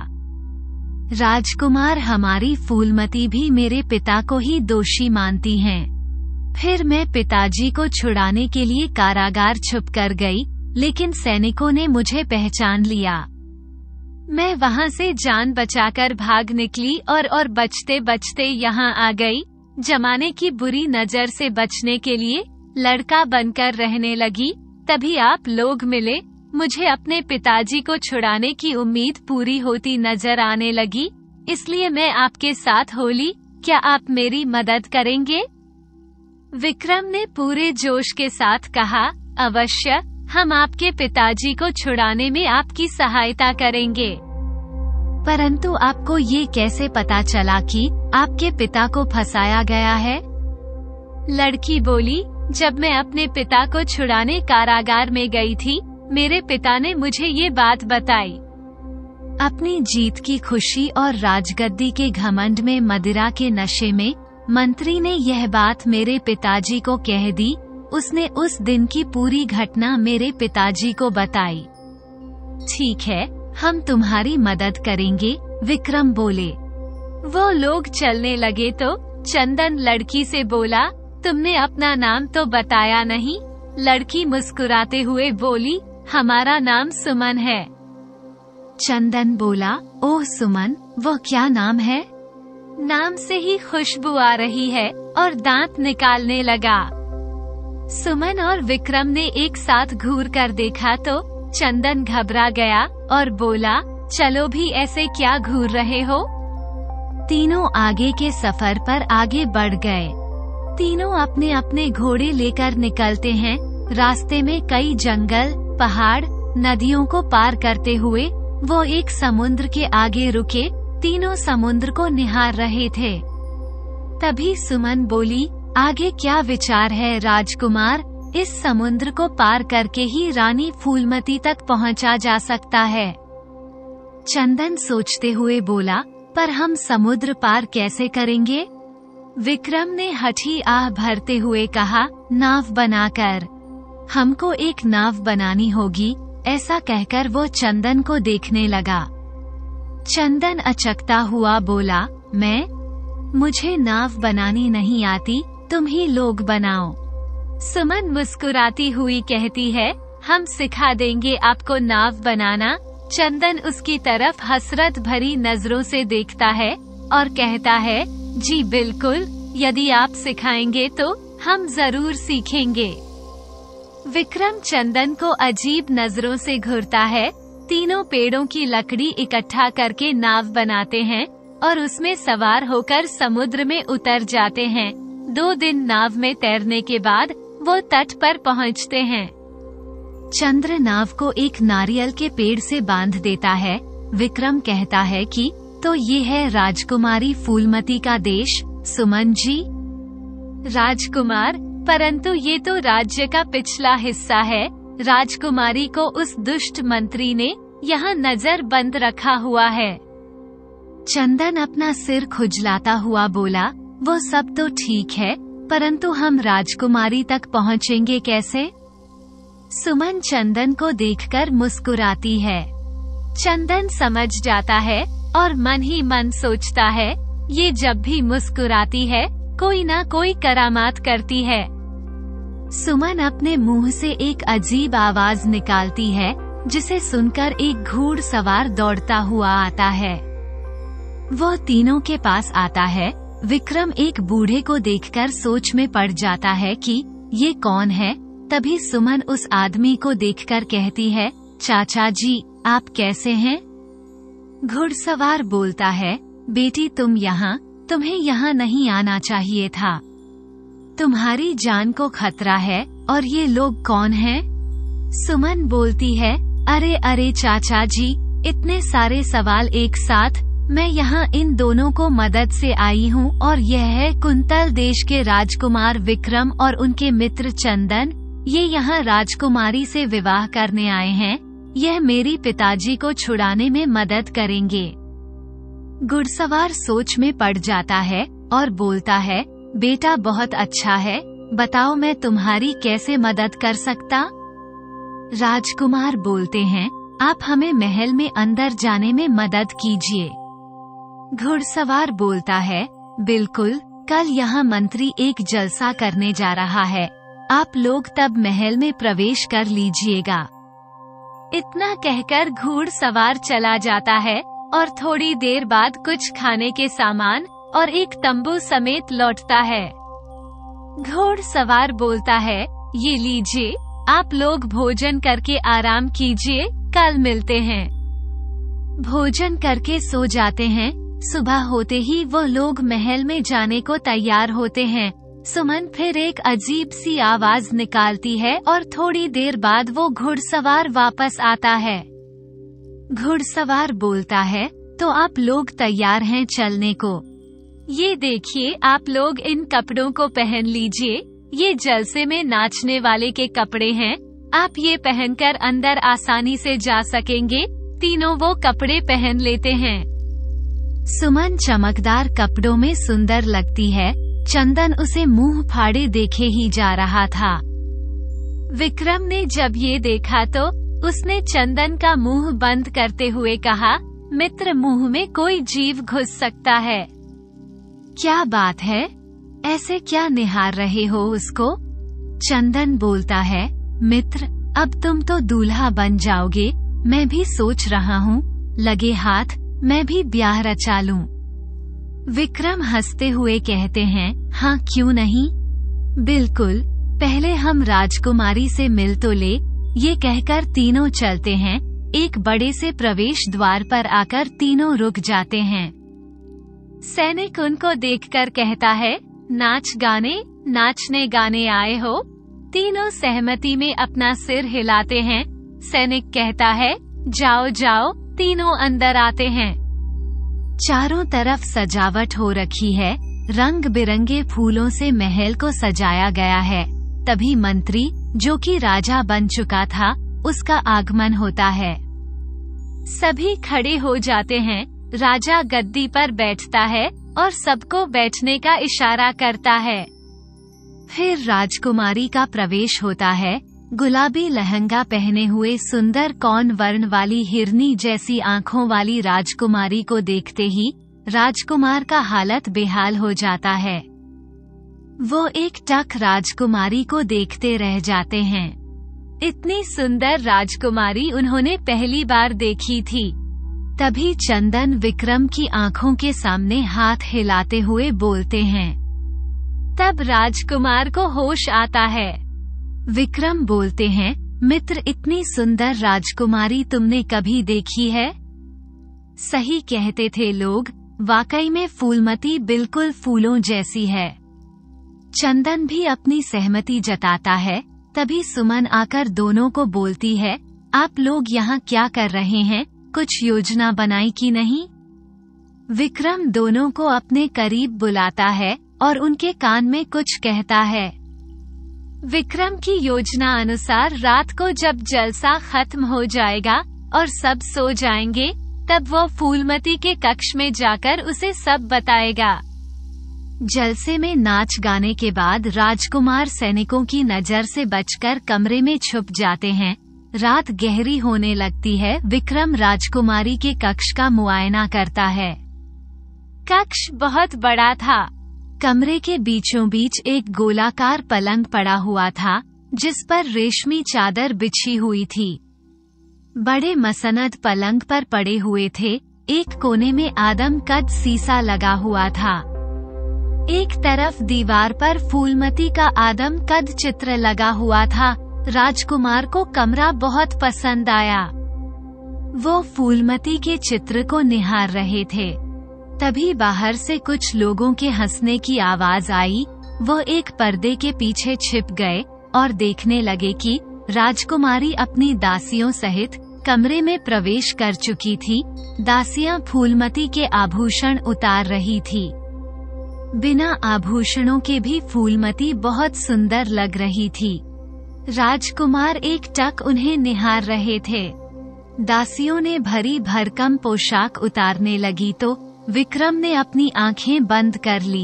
राजकुमार, हमारी फूलमती भी मेरे पिता को ही दोषी मानती हैं। फिर मैं पिताजी को छुड़ाने के लिए कारागार छुप कर गई, लेकिन सैनिकों ने मुझे पहचान लिया। मैं वहां से जान बचाकर भाग निकली और और बचते बचते यहाँ आ गई। जमाने की बुरी नजर से बचने के लिए लड़का बनकर रहने लगी। तभी आप लोग मिले। मुझे अपने पिताजी को छुड़ाने की उम्मीद पूरी होती नजर आने लगी, इसलिए मैं आपके साथ होली। क्या आप मेरी मदद करेंगे? विक्रम ने पूरे जोश के साथ कहा, अवश्य, हम आपके पिताजी को छुड़ाने में आपकी सहायता करेंगे। परंतु आपको ये कैसे पता चला कि आपके पिता को फंसाया गया है? लड़की बोली, जब मैं अपने पिता को छुड़ाने कारागार में गई थी, मेरे पिता ने मुझे ये बात बताई। अपनी जीत की खुशी और राजगद्दी के घमंड में मदिरा के नशे में मंत्री ने यह बात मेरे पिताजी को कह दी। उसने उस दिन की पूरी घटना मेरे पिताजी को बताई। ठीक है, हम तुम्हारी मदद करेंगे, विक्रम बोले। वो लोग चलने लगे तो चंदन लड़की से बोला, तुमने अपना नाम तो बताया नहीं। लड़की मुस्कुराते हुए बोली, हमारा नाम सुमन है। चंदन बोला, ओह सुमन, वो क्या नाम है? नाम से ही खुशबू आ रही है, और दांत निकालने लगा। सुमन और विक्रम ने एक साथ घूर कर देखा तो चंदन घबरा गया और बोला, चलो भी ऐसे क्या घूर रहे हो? तीनों आगे के सफर पर आगे बढ़ गए। तीनों अपने अपने घोड़े लेकर निकलते हैं। रास्ते में कई जंगल, पहाड़, नदियों को पार करते हुए वो एक समुद्र के आगे रुके। तीनों समुद्र को निहार रहे थे। तभी सुमन बोली, आगे क्या विचार है राजकुमार? इस समुद्र को पार करके ही रानी फूलमती तक पहुंचा जा सकता है। चंदन सोचते हुए बोला, पर हम समुद्र पार कैसे करेंगे? विक्रम ने हठी आह भरते हुए कहा, नाव बनाकर। हमको एक नाव बनानी होगी। ऐसा कहकर वो चंदन को देखने लगा। चंदन अचकता हुआ बोला, मैं? मुझे नाव बनानी नहीं आती, तुम ही लोग बनाओ। सुमन मुस्कुराती हुई कहती है, हम सिखा देंगे आपको नाव बनाना। चंदन उसकी तरफ हसरत भरी नजरों से देखता है और कहता है, जी बिल्कुल, यदि आप सिखाएंगे तो हम जरूर सीखेंगे। विक्रम चंदन को अजीब नजरों से घूरता है। तीनों पेड़ों की लकड़ी इकट्ठा करके नाव बनाते हैं और उसमें सवार होकर समुद्र में उतर जाते हैं। दो दिन नाव में तैरने के बाद वो तट पर पहुंचते हैं। चंद्र नाव को एक नारियल के पेड़ से बांध देता है। विक्रम कहता है कि तो ये है राजकुमारी फूलमती का देश, सुमन जी। राजकुमार, परंतु ये तो राज्य का पिछला हिस्सा है। राजकुमारी को उस दुष्ट मंत्री ने यहाँ नजर बंद रखा हुआ है। चंदन अपना सिर खुजलाता हुआ बोला, वो सब तो ठीक है, परंतु हम राजकुमारी तक पहुँचेंगे कैसे? सुमन चंदन को देखकर मुस्कुराती है। चंदन समझ जाता है और मन ही मन सोचता है, ये जब भी मुस्कुराती है कोई ना कोई करामात करती है। सुमन अपने मुंह से एक अजीब आवाज निकालती है, जिसे सुनकर एक घुड़सवार दौड़ता हुआ आता है। वो तीनों के पास आता है। विक्रम एक बूढ़े को देखकर सोच में पड़ जाता है कि ये कौन है। तभी सुमन उस आदमी को देखकर कहती है, चाचा जी आप कैसे हैं? घुड़सवार बोलता है, बेटी तुम यहाँ, तुम्हें यहाँ नहीं आना चाहिए था। तुम्हारी जान को खतरा है। और ये लोग कौन हैं? सुमन बोलती है, अरे अरे चाचा जी, इतने सारे सवाल एक साथ। मैं यहाँ इन दोनों को मदद से आई हूँ और यह है कुंतल देश के राजकुमार विक्रम और उनके मित्र चंदन। ये यहाँ राजकुमारी से विवाह करने आए हैं। यह मेरी पिताजी को छुड़ाने में मदद करेंगे। घुड़सवार सोच में पड़ जाता है और बोलता है, बेटा बहुत अच्छा है, बताओ मैं तुम्हारी कैसे मदद कर सकता? राजकुमार बोलते हैं, आप हमें महल में अंदर जाने में मदद कीजिए। घुड़सवार बोलता है, बिल्कुल, कल यहाँ मंत्री एक जलसा करने जा रहा है। आप लोग तब महल में प्रवेश कर लीजिएगा। इतना कहकर घुड़सवार चला जाता है और थोड़ी देर बाद कुछ खाने के सामान और एक तंबू समेत लौटता है। घुड़सवार बोलता है, ये लीजिए, आप लोग भोजन करके आराम कीजिए, कल मिलते हैं। भोजन करके सो जाते हैं। सुबह होते ही वो लोग महल में जाने को तैयार होते हैं। सुमन फिर एक अजीब सी आवाज निकालती है और थोड़ी देर बाद वो घुड़सवार वापस आता है। घुड़सवार बोलता है, तो आप लोग तैयार हैं चलने को? ये देखिए, आप लोग इन कपड़ों को पहन लीजिए। ये जलसे में नाचने वाले के कपड़े हैं। आप ये पहनकर अंदर आसानी से जा सकेंगे। तीनों वो कपड़े पहन लेते हैं। सुमन चमकदार कपड़ों में सुंदर लगती है। चंदन उसे मुंह फाड़े देखे ही जा रहा था। विक्रम ने जब ये देखा तो उसने चंदन का मुंह बंद करते हुए कहा, मित्र, मुंह में कोई जीव घुस सकता है। क्या बात है, ऐसे क्या निहार रहे हो उसको? चंदन बोलता है, मित्र, अब तुम तो दूल्हा बन जाओगे। मैं भी सोच रहा हूँ, लगे हाथ मैं भी ब्याह रचा लूं। विक्रम हंसते हुए कहते हैं, हाँ क्यों नहीं, बिल्कुल, पहले हम राजकुमारी से मिल तो ले। ये कहकर तीनों चलते हैं। एक बड़े से प्रवेश द्वार पर आकर तीनों रुक जाते हैं। सैनिक उनको देखकर कहता है, नाच गाने नाचने गाने आए हो? तीनों सहमति में अपना सिर हिलाते हैं। सैनिक कहता है, जाओ जाओ। तीनों अंदर आते हैं। चारों तरफ सजावट हो रखी है। रंग बिरंगे फूलों से महल को सजाया गया है। तभी मंत्री, जो कि राजा बन चुका था, उसका आगमन होता है। सभी खड़े हो जाते हैं। राजा गद्दी पर बैठता है और सबको बैठने का इशारा करता है। फिर राजकुमारी का प्रवेश होता है। गुलाबी लहंगा पहने हुए सुंदर कौन वर्ण वाली हिरनी जैसी आँखों वाली राजकुमारी को देखते ही राजकुमार का हालत बेहाल हो जाता है। वो एक टक राजकुमारी को देखते रह जाते हैं। इतनी सुंदर राजकुमारी उन्होंने पहली बार देखी थी। तभी चंदन विक्रम की आँखों के सामने हाथ हिलाते हुए बोलते हैं। तब राजकुमार को होश आता है। विक्रम बोलते हैं, मित्र, इतनी सुंदर राजकुमारी तुमने कभी देखी है? सही कहते थे लोग, वाकई में फूलमती बिल्कुल फूलों जैसी है। चंदन भी अपनी सहमति जताता है। तभी सुमन आकर दोनों को बोलती है, आप लोग यहाँ क्या कर रहे हैं? कुछ योजना बनाई कि नहीं? विक्रम दोनों को अपने करीब बुलाता है और उनके कान में कुछ कहता है। विक्रम की योजना अनुसार रात को जब जलसा खत्म हो जाएगा और सब सो जाएंगे, तब वो फूलमती के कक्ष में जाकर उसे सब बताएगा। जलसे में नाच गाने के बाद राजकुमार सैनिकों की नजर से बचकर कमरे में छुप जाते हैं। रात गहरी होने लगती है। विक्रम राजकुमारी के कक्ष का मुआयना करता है। कक्ष बहुत बड़ा था। कमरे के बीचों बीच एक गोलाकार पलंग पड़ा हुआ था, जिस पर रेशमी चादर बिछी हुई थी। बड़े मसनद पलंग पर पड़े हुए थे। एक कोने में आदम कद शीशा लगा हुआ था। एक तरफ दीवार पर फूलमती का आदम कद चित्र लगा हुआ था। राजकुमार को कमरा बहुत पसंद आया। वो फूलमती के चित्र को निहार रहे थे। तभी बाहर से कुछ लोगों के हंसने की आवाज आई। वो एक पर्दे के पीछे छिप गए और देखने लगे कि राजकुमारी अपनी दासियों सहित कमरे में प्रवेश कर चुकी थी। दासियां फूलमती के आभूषण उतार रही थी। बिना आभूषणों के भी फूलमती बहुत सुंदर लग रही थी। राजकुमार एक टक उन्हें निहार रहे थे। दासियों ने भरी भरकम पोशाक उतारने लगी तो विक्रम ने अपनी आंखें बंद कर ली।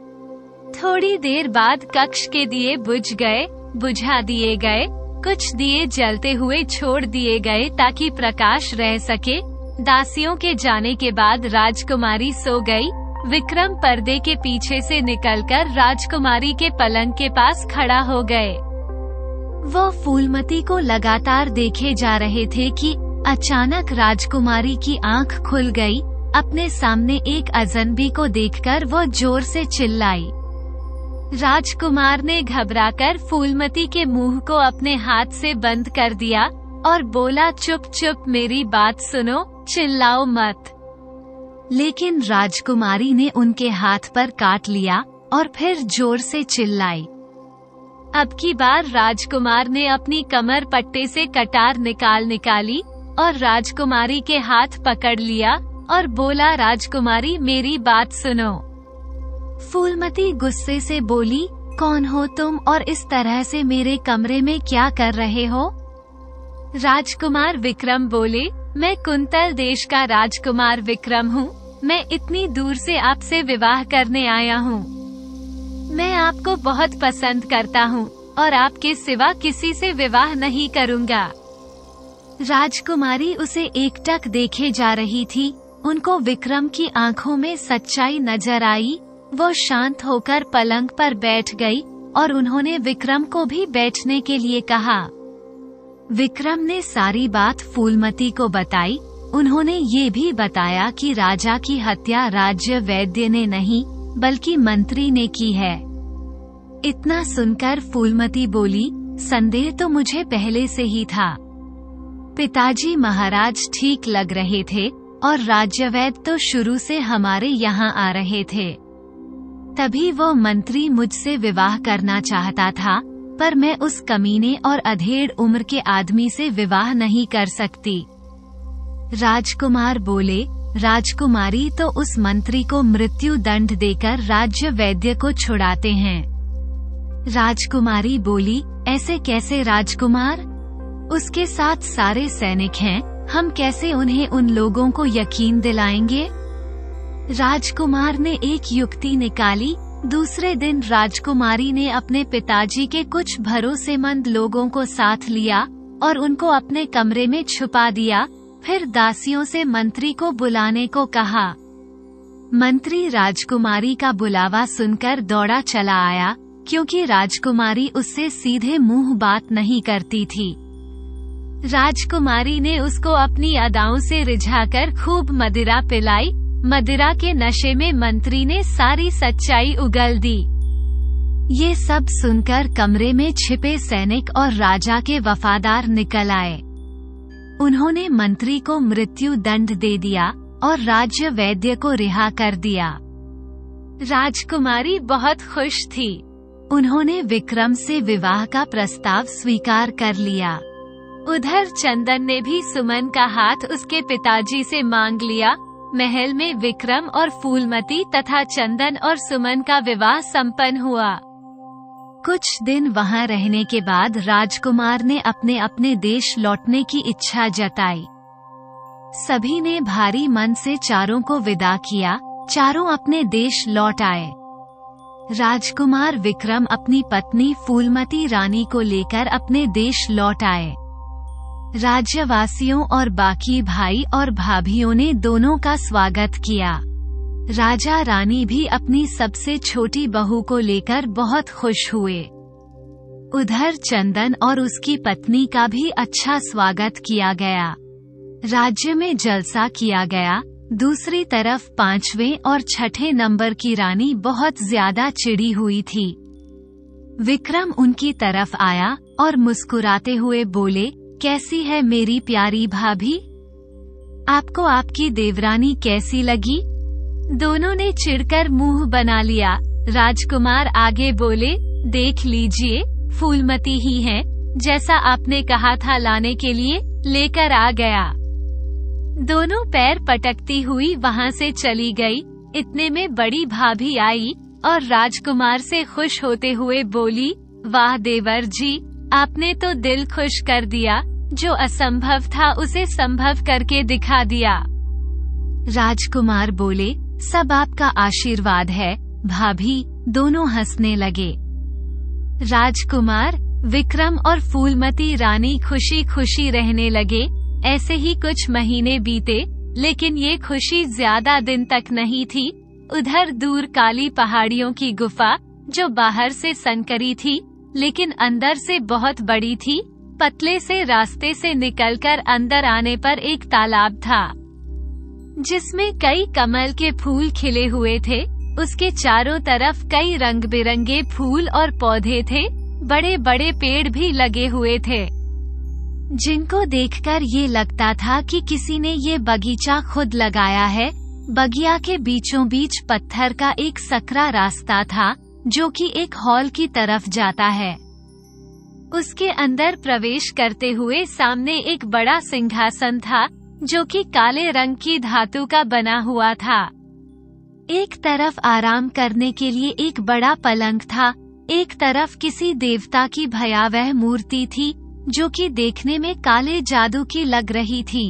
थोड़ी देर बाद कक्ष के दिए बुझ गए, बुझा दिए गए। कुछ दिए जलते हुए छोड़ दिए गए ताकि प्रकाश रह सके। दासियों के जाने के बाद राजकुमारी सो गई। विक्रम पर्दे के पीछे से निकलकर राजकुमारी के पलंग के पास खड़ा हो गए। वो फूलमती को लगातार देखे जा रहे थे कि अचानक राजकुमारी की आंख खुल गई। अपने सामने एक अजनबी को देखकर वो जोर से चिल्लाई। राजकुमार ने घबराकर फूलमती के मुंह को अपने हाथ से बंद कर दिया और बोला, चुप चुप मेरी बात सुनो, चिल्लाओ मत। लेकिन राजकुमारी ने उनके हाथ पर काट लिया और फिर जोर से चिल्लाई। अब की बार राजकुमार ने अपनी कमर पट्टे से कटार निकाल निकाली और राजकुमारी के हाथ पकड़ लिया और बोला, राजकुमारी मेरी बात सुनो। फूलमती गुस्से से बोली, कौन हो तुम और इस तरह से मेरे कमरे में क्या कर रहे हो? राजकुमार विक्रम बोले, मैं कुंतल देश का राजकुमार विक्रम हूँ। मैं इतनी दूर से आपसे विवाह करने आया हूँ। मैं आपको बहुत पसंद करता हूँ और आपके सिवा किसी से विवाह नहीं करूँगा। राजकुमारी उसे एकटक देखे जा रही थी। उनको विक्रम की आंखों में सच्चाई नजर आई। वो शांत होकर पलंग पर बैठ गई और उन्होंने विक्रम को भी बैठने के लिए कहा। विक्रम ने सारी बात फूलमती को बताई। उन्होंने ये भी बताया कि राजा की हत्या राज्य वैद्य ने नहीं बल्कि मंत्री ने की है। इतना सुनकर फूलमती बोली, संदेह तो मुझे पहले से ही था। पिताजी महाराज ठीक लग रहे थे और राज्यवैद्य तो शुरू से हमारे यहाँ आ रहे थे। तभी वो मंत्री मुझसे विवाह करना चाहता था, पर मैं उस कमीने और अधेड़ उम्र के आदमी से विवाह नहीं कर सकती। राजकुमार बोले, राजकुमारी तो उस मंत्री को मृत्यु दंड देकर राज्य वैद्य को छुड़ाते हैं। राजकुमारी बोली, ऐसे कैसे राजकुमार? उसके साथ सारे सैनिक हैं, हम कैसे उन्हें उन लोगों को यकीन दिलाएंगे? राजकुमार ने एक युक्ति निकाली। दूसरे दिन राजकुमारी ने अपने पिताजी के कुछ भरोसेमंद लोगों को साथ लिया और उनको अपने कमरे में छुपा दिया। फिर दासियों से मंत्री को बुलाने को कहा। मंत्री राजकुमारी का बुलावा सुनकर दौड़ा चला आया, क्योंकि राजकुमारी उससे सीधे मुंह बात नहीं करती थी। राजकुमारी ने उसको अपनी अदाओं से रिझाकर खूब मदिरा पिलाई। मदिरा के नशे में मंत्री ने सारी सच्चाई उगल दी। ये सब सुनकर कमरे में छिपे सैनिक और राजा के वफादार निकल आए। उन्होंने मंत्री को मृत्यु दंड दे दिया और राज्य वैद्य को रिहा कर दिया। राजकुमारी बहुत खुश थी। उन्होंने विक्रम से विवाह का प्रस्ताव स्वीकार कर लिया। उधर चंदन ने भी सुमन का हाथ उसके पिताजी से मांग लिया। महल में विक्रम और फूलमती तथा चंदन और सुमन का विवाह संपन्न हुआ। कुछ दिन वहां रहने के बाद राजकुमार ने अपने अपने देश लौटने की इच्छा जताई। सभी ने भारी मन से चारों को विदा किया। चारों अपने देश लौट आए। राजकुमार विक्रम अपनी पत्नी फूलमती रानी को लेकर अपने देश लौट आए। राज्यवासियों और बाकी भाई और भाभियों ने दोनों का स्वागत किया। राजा रानी भी अपनी सबसे छोटी बहू को लेकर बहुत खुश हुए। उधर चंदन और उसकी पत्नी का भी अच्छा स्वागत किया गया। राज्य में जलसा किया गया। दूसरी तरफ पांचवें और छठे नंबर की रानी बहुत ज्यादा चिढ़ी हुई थी। विक्रम उनकी तरफ आया और मुस्कुराते हुए बोले, कैसी है मेरी प्यारी भाभी? आपको आपकी देवरानी कैसी लगी? दोनों ने चिढ़कर मुंह बना लिया। राजकुमार आगे बोले, देख लीजिए, फूलमती ही है, जैसा आपने कहा था लाने के लिए, लेकर आ गया। दोनों पैर पटकती हुई वहां से चली गई। इतने में बड़ी भाभी आई और राजकुमार से खुश होते हुए बोली, वाह देवर जी, आपने तो दिल खुश कर दिया, जो असंभव था उसे संभव करके दिखा दिया। राजकुमार बोले, सब आपका आशीर्वाद है भाभी। दोनों हंसने लगे। राजकुमार, विक्रम और फूलमती रानी खुशी खुशी रहने लगे। ऐसे ही कुछ महीने बीते, लेकिन ये खुशी ज्यादा दिन तक नहीं थी। उधर दूर काली पहाड़ियों की गुफा, जो बाहर से संकरी थी लेकिन अंदर से बहुत बड़ी थी, पतले से रास्ते से निकलकर अंदर आने पर एक तालाब था, जिसमें कई कमल के फूल खिले हुए थे। उसके चारों तरफ कई रंग बिरंगे फूल और पौधे थे। बड़े बड़े पेड़ भी लगे हुए थे, जिनको देखकर ये लगता था कि किसी ने ये बगीचा खुद लगाया है। बगिया के बीचों बीच पत्थर का एक सकरा रास्ता था, जो कि एक हॉल की तरफ जाता है। उसके अंदर प्रवेश करते हुए सामने एक बड़ा सिंहासन था, जो कि काले रंग की धातु का बना हुआ था। एक तरफ आराम करने के लिए एक बड़ा पलंग था। एक तरफ किसी देवता की भयावह मूर्ति थी, जो कि देखने में काले जादू की लग रही थी।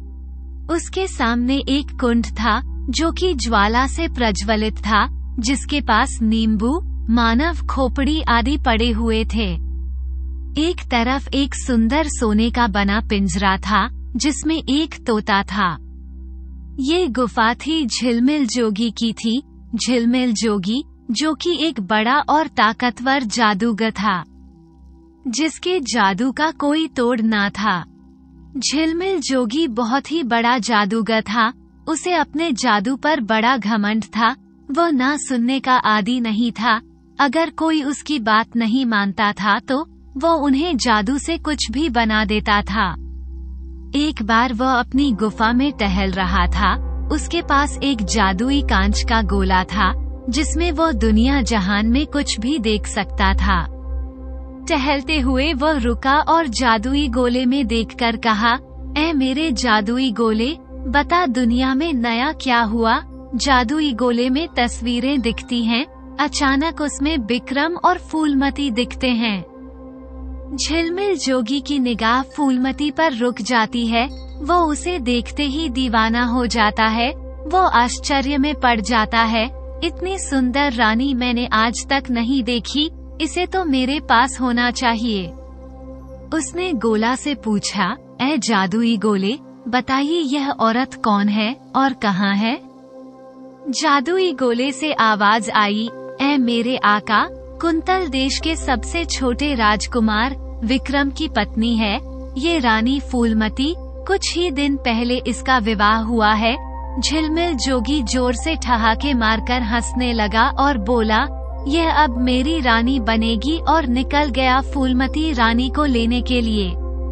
उसके सामने एक कुंड था, जो कि ज्वाला से प्रज्वलित था, जिसके पास नींबू, मानव खोपड़ी आदि पड़े हुए थे। एक तरफ एक सुंदर सोने का बना पिंजरा था, जिसमें एक तोता था। ये गुफा थी झिलमिल जोगी की थी। झिलमिल जोगी, जो कि एक बड़ा और ताकतवर जादूगर था, जिसके जादू का कोई तोड़ ना था। झिलमिल जोगी बहुत ही बड़ा जादूगर था। उसे अपने जादू पर बड़ा घमंड था। वो ना सुनने का आदी नहीं था। अगर कोई उसकी बात नहीं मानता था तो वो उन्हें जादू से कुछ भी बना देता था। एक बार वह अपनी गुफा में टहल रहा था। उसके पास एक जादुई कांच का गोला था, जिसमें वो दुनिया जहान में कुछ भी देख सकता था। टहलते हुए वह रुका और जादुई गोले में देखकर कहा, ऐ मेरे जादुई गोले, बता दुनिया में नया क्या हुआ? जादुई गोले में तस्वीरें दिखती हैं। अचानक उसमें विक्रम और फूलमती दिखते हैं। झिलमिल जोगी की निगाह फूलमती पर रुक जाती है। वो उसे देखते ही दीवाना हो जाता है। वो आश्चर्य में पड़ जाता है। इतनी सुंदर रानी मैंने आज तक नहीं देखी। इसे तो मेरे पास होना चाहिए। उसने गोला से पूछा, ऐ जादुई गोले, बताइए यह औरत कौन है और कहाँ है? जादुई गोले से आवाज आई, ऐ मेरे आका, कुंतल देश के सबसे छोटे राजकुमार विक्रम की पत्नी है। ये रानी फूलमती, कुछ ही दिन पहले इसका विवाह हुआ है। झिलमिल जोगी जोर से ठहाके मारकर हंसने लगा और बोला, यह अब मेरी रानी बनेगी, और निकल गया फूलमती रानी को लेने के लिए।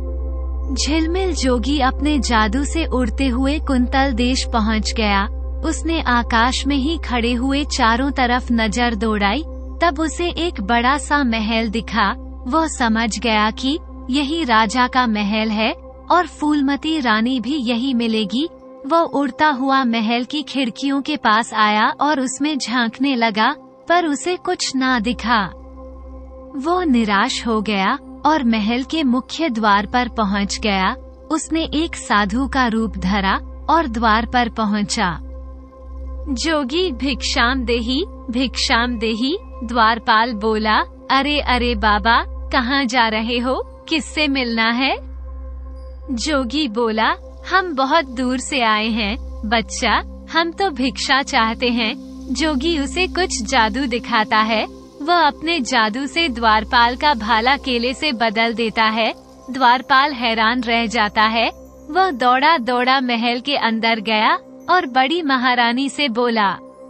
झिलमिल जोगी अपने जादू से उड़ते हुए कुंतल देश पहुंच गया। उसने आकाश में ही खड़े हुए चारों तरफ नजर दौड़ाई। तब उसे एक बड़ा सा महल दिखा। वो समझ गया कि यही राजा का महल है और फूलमती रानी भी यही मिलेगी। वो उड़ता हुआ महल की खिड़कियों के पास आया और उसमें झांकने लगा, पर उसे कुछ ना दिखा। वो निराश हो गया और महल के मुख्य द्वार पर पहुंच गया। उसने एक साधु का रूप धरा और द्वार पर पहुंचा। जोगी भिक्षाम देही, भिक्षाम देही, द्वारपाल बोला, अरे अरे बाबा, कहाँ जा रहे हो, किससे मिलना है? जोगी बोला, हम बहुत दूर से आए हैं बच्चा, हम तो भिक्षा चाहते हैं। जोगी उसे कुछ जादू दिखाता है। वह अपने जादू से द्वारपाल का भाला केले से बदल देता है। द्वारपाल हैरान रह जाता है। वह दौड़ा दौड़ा महल के अंदर गया और बड़ी महारानी से बोला,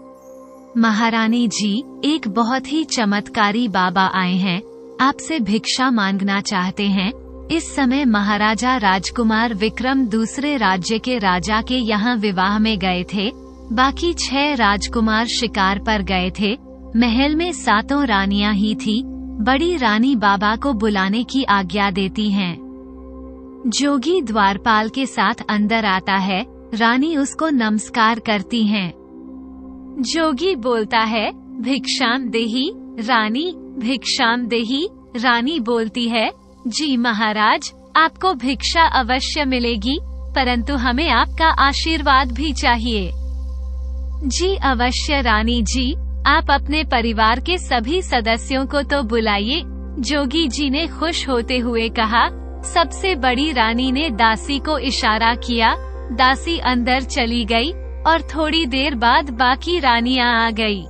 महारानी जी, एक बहुत ही चमत्कारी बाबा आए हैं, आपसे भिक्षा मांगना चाहते हैं। इस समय महाराजा राजकुमार विक्रम दूसरे राज्य के राजा के यहाँ विवाह में गए थे। बाकी छह राजकुमार शिकार पर गए थे। महल में सातों रानियां ही थी। बड़ी रानी बाबा को बुलाने की आज्ञा देती हैं। जोगी द्वारपाल के साथ अंदर आता है। रानी उसको नमस्कार करती हैं। जोगी बोलता है, भिक्षाम देही रानी, भिक्षाम देही। रानी बोलती है, जी महाराज, आपको भिक्षा अवश्य मिलेगी, परंतु हमें आपका आशीर्वाद भी चाहिए। जी अवश्य रानी जी, आप अपने परिवार के सभी सदस्यों को तो बुलाइए। जोगी जी ने खुश होते हुए कहा। सबसे बड़ी रानी ने दासी को इशारा किया। दासी अंदर चली गई और थोड़ी देर बाद बाकी रानियां आ गई।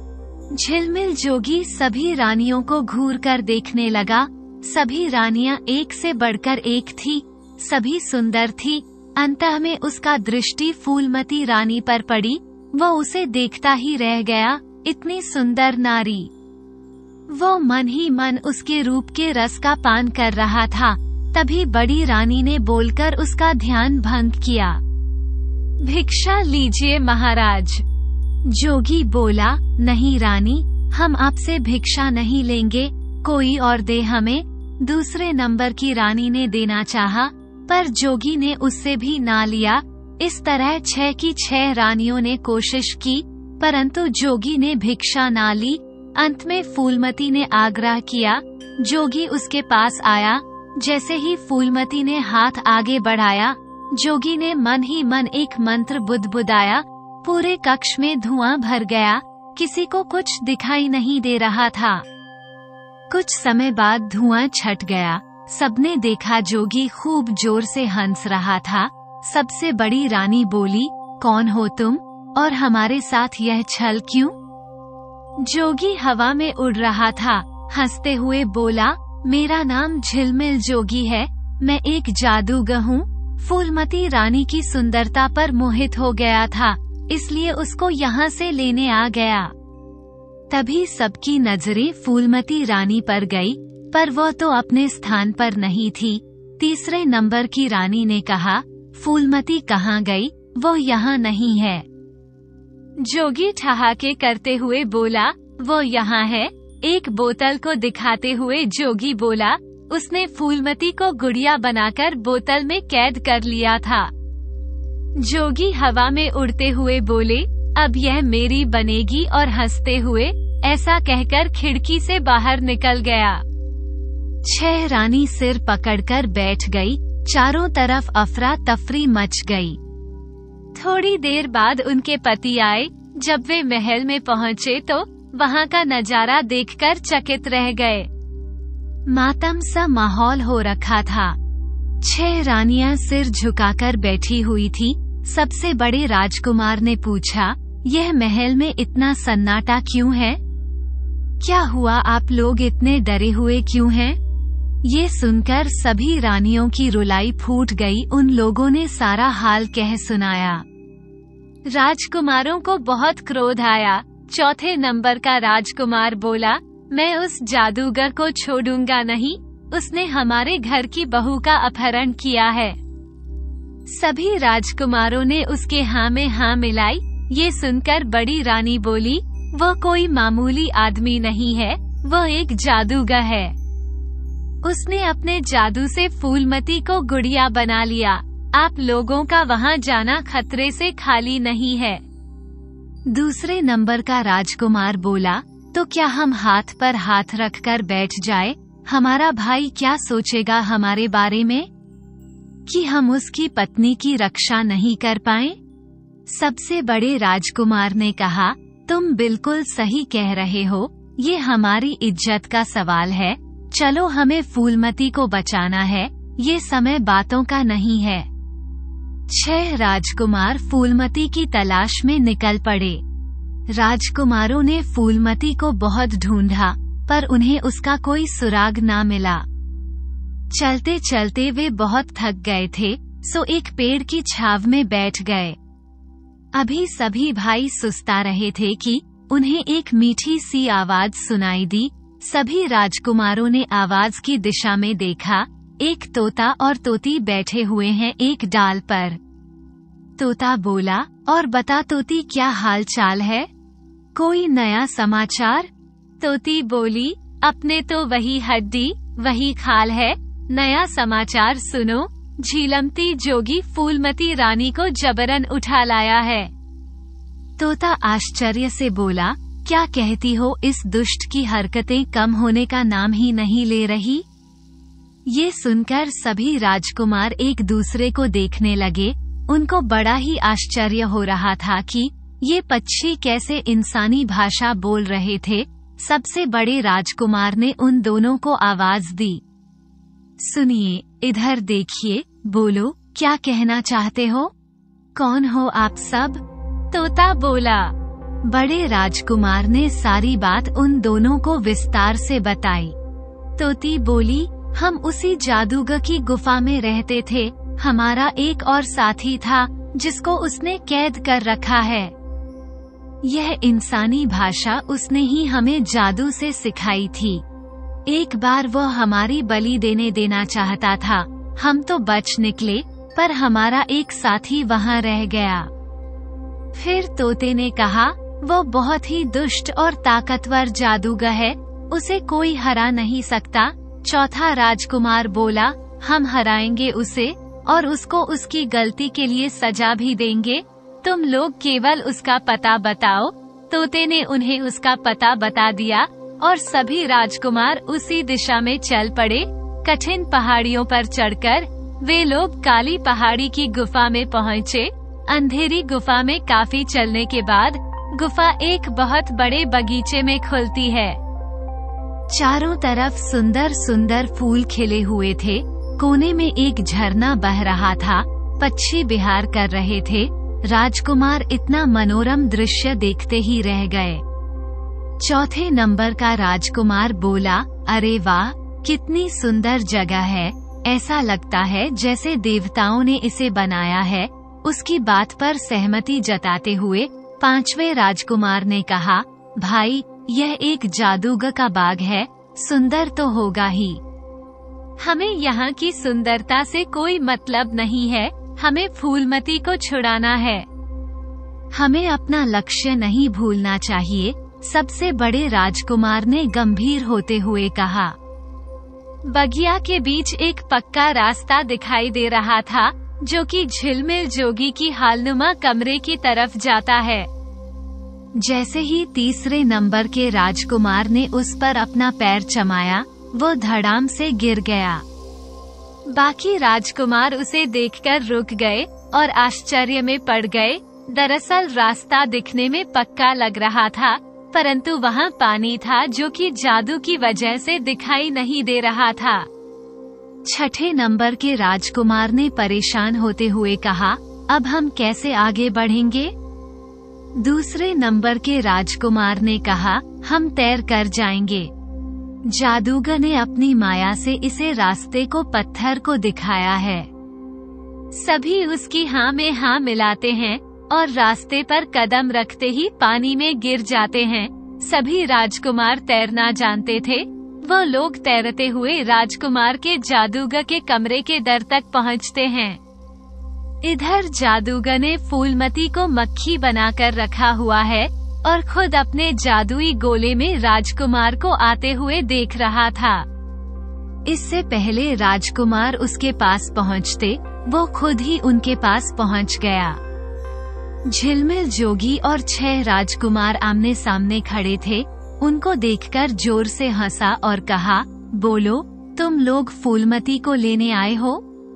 झिलमिल जोगी सभी रानियों को घूर कर देखने लगा। सभी रानियां एक से बढ़कर एक थी। सभी सुंदर थी। अंतः में उसका दृष्टि फूलमती रानी पर पड़ी। वह उसे देखता ही रह गया। इतनी सुंदर नारी। वो मन ही मन उसके रूप के रस का पान कर रहा था। तभी बड़ी रानी ने बोलकर उसका ध्यान भंग किया। भिक्षा लीजिए महाराज। जोगी बोला, नहीं रानी, हम आपसे भिक्षा नहीं लेंगे, कोई और दे हमें। दूसरे नंबर की रानी ने देना चाहा, पर जोगी ने उससे भी ना लिया। इस तरह छह की छह रानियों ने कोशिश की, परंतु जोगी ने भिक्षा ना ली। अंत में फूलमती ने आग्रह किया। जोगी उसके पास आया। जैसे ही फूलमती ने हाथ आगे बढ़ाया, जोगी ने मन ही मन एक मंत्र बुदबुदाया। पूरे कक्ष में धुआं भर गया। किसी को कुछ दिखाई नहीं दे रहा था। कुछ समय बाद धुआं छट गया। सबने देखा जोगी खूब जोर से हंस रहा था। सबसे बड़ी रानी बोली, कौन हो तुम और हमारे साथ यह छल क्यों? जोगी हवा में उड़ रहा था। हंसते हुए बोला, मेरा नाम झिलमिल जोगी है। मैं एक जादूगर हूँ। फूलमती रानी की सुंदरता पर मोहित हो गया था, इसलिए उसको यहाँ से लेने आ गया। तभी सबकी नजरें फूलमती रानी पर गई, पर वो तो अपने स्थान पर नहीं थी। तीसरे नंबर की रानी ने कहा, फूलमती कहाँ गई? वो यहाँ नहीं है। जोगी ठहाके करते हुए बोला, वो यहाँ है। एक बोतल को दिखाते हुए जोगी बोला, उसने फूलमती को गुड़िया बनाकर बोतल में कैद कर लिया था। जोगी हवा में उड़ते हुए बोले, अब यह मेरी बनेगी, और हंसते हुए ऐसा कहकर खिड़की से बाहर निकल गया। छह रानी सिर पकड़कर बैठ गई। चारों तरफ अफरा तफरी मच गई। थोड़ी देर बाद उनके पति आए। जब वे महल में पहुंचे तो वहां का नजारा देखकर चकित रह गए। मातम सा माहौल हो रखा था। छह रानियां सिर झुकाकर बैठी हुई थी। सबसे बड़े राजकुमार ने पूछा, यह महल में इतना सन्नाटा क्यों है? क्या हुआ, आप लोग इतने डरे हुए क्यों हैं? ये सुनकर सभी रानियों की रुलाई फूट गई। उन लोगों ने सारा हाल कह सुनाया। राजकुमारों को बहुत क्रोध आया। चौथे नंबर का राजकुमार बोला, मैं उस जादूगर को छोड़ूंगा नहीं। उसने हमारे घर की बहू का अपहरण किया है। सभी राजकुमारों ने उसके हाँ में हाँ मिलाई। ये सुनकर बड़ी रानी बोली, वह कोई मामूली आदमी नहीं है, वह एक जादूगर है। उसने अपने जादू से फूलमती को गुड़िया बना लिया। आप लोगों का वहाँ जाना खतरे से खाली नहीं है। दूसरे नंबर का राजकुमार बोला, तो क्या हम हाथ पर हाथ रखकर बैठ जाए? हमारा भाई क्या सोचेगा हमारे बारे में, कि हम उसकी पत्नी की रक्षा नहीं कर पाए? सबसे बड़े राजकुमार ने कहा, तुम बिल्कुल सही कह रहे हो। ये हमारी इज्जत का सवाल है, चलो हमें फूलमती को बचाना है, ये समय बातों का नहीं है। छह राजकुमार फूलमती की तलाश में निकल पड़े। राजकुमारों ने फूलमती को बहुत ढूंढा, पर उन्हें उसका कोई सुराग ना मिला। चलते चलते वे बहुत थक गए थे, सो एक पेड़ की छाव में बैठ गए। अभी सभी भाई सुस्ता रहे थे कि उन्हें एक मीठी सी आवाज सुनाई दी। सभी राजकुमारों ने आवाज की दिशा में देखा। एक तोता और तोती बैठे हुए हैं एक डाल पर। तोता बोला, और बता तोती, क्या हाल चाल है? कोई नया समाचार? तोती बोली, अपने तो वही हड्डी वही खाल है, नया समाचार सुनो, झीलमती जोगी फूलमती रानी को जबरन उठा लाया है। तोता आश्चर्य से बोला, क्या कहती हो? इस दुष्ट की हरकतें कम होने का नाम ही नहीं ले रही। ये सुनकर सभी राजकुमार एक दूसरे को देखने लगे। उनको बड़ा ही आश्चर्य हो रहा था कि ये पक्षी कैसे इंसानी भाषा बोल रहे थे। सबसे बड़े राजकुमार ने उन दोनों को आवाज दी, सुनिए, इधर देखिए, बोलो, क्या कहना चाहते हो? कौन हो आप सब? तोता बोला। बड़े राजकुमार ने सारी बात उन दोनों को विस्तार से बताई। तोती बोली, हम उसी जादूगर की गुफा में रहते थे। हमारा एक और साथी था जिसको उसने कैद कर रखा है। यह इंसानी भाषा उसने ही हमें जादू से सिखाई थी। एक बार वह हमारी बलि देने देना चाहता था। हम तो बच निकले, पर हमारा एक साथी वहाँ रह गया। फिर तोते ने कहा, वो बहुत ही दुष्ट और ताकतवर जादूगर है, उसे कोई हरा नहीं सकता। चौथा राजकुमार बोला, हम हराएंगे उसे और उसको उसकी गलती के लिए सजा भी देंगे। तुम लोग केवल उसका पता बताओ। तोते ने उन्हें उसका पता बता दिया और सभी राजकुमार उसी दिशा में चल पड़े। कठिन पहाड़ियों पर चढ़कर वे लोग काली पहाड़ी की गुफा में पहुँचे। अंधेरी गुफा में काफी चलने के बाद गुफा एक बहुत बड़े बगीचे में खुलती है। चारों तरफ सुंदर सुंदर फूल खिले हुए थे। कोने में एक झरना बह रहा था। पक्षी विहार कर रहे थे। राजकुमार इतना मनोरम दृश्य देखते ही रह गए। चौथे नंबर का राजकुमार बोला, अरे वाह, कितनी सुंदर जगह है, ऐसा लगता है जैसे देवताओं ने इसे बनाया है। उसकी बात पर सहमति जताते हुए पांचवें राजकुमार ने कहा, भाई, यह एक जादूगर का बाग है, सुंदर तो होगा ही। हमें यहाँ की सुंदरता से कोई मतलब नहीं है, हमें फूलमती को छुड़ाना है। हमें अपना लक्ष्य नहीं भूलना चाहिए, सबसे बड़े राजकुमार ने गंभीर होते हुए कहा। बगिया के बीच एक पक्का रास्ता दिखाई दे रहा था, जो कि झिलमिल जोगी की हालनुमा कमरे की तरफ जाता है। जैसे ही तीसरे नंबर के राजकुमार ने उस पर अपना पैर चमाया, वो धड़ाम से गिर गया। बाकी राजकुमार उसे देखकर रुक गए और आश्चर्य में पड़ गए। दरअसल रास्ता दिखने में पक्का लग रहा था, परंतु वहाँ पानी था जो कि जादू की वजह से दिखाई नहीं दे रहा था। छठे नंबर के राजकुमार ने परेशान होते हुए कहा, अब हम कैसे आगे बढ़ेंगे? दूसरे नंबर के राजकुमार ने कहा, हम तैर कर जाएंगे। जादूगर ने अपनी माया से इसे रास्ते को पत्थर को दिखाया है। सभी उसकी हाँ में हाँ मिलाते हैं और रास्ते पर कदम रखते ही पानी में गिर जाते हैं। सभी राजकुमार तैरना जानते थे। वह लोग तैरते हुए राजकुमार के जादूगर के कमरे के दर तक पहुंचते हैं। इधर जादूगर ने फूलमती को मक्खी बनाकर रखा हुआ है और खुद अपने जादुई गोले में राजकुमार को आते हुए देख रहा था। इससे पहले राजकुमार उसके पास पहुंचते, वो खुद ही उनके पास पहुंच गया। झिलमिल जोगी और छह राजकुमार आमने सामने खड़े थे। उनको देखकर जोर से हंसा और कहा, बोलो, तुम लोग फूलमती को लेने आए हो?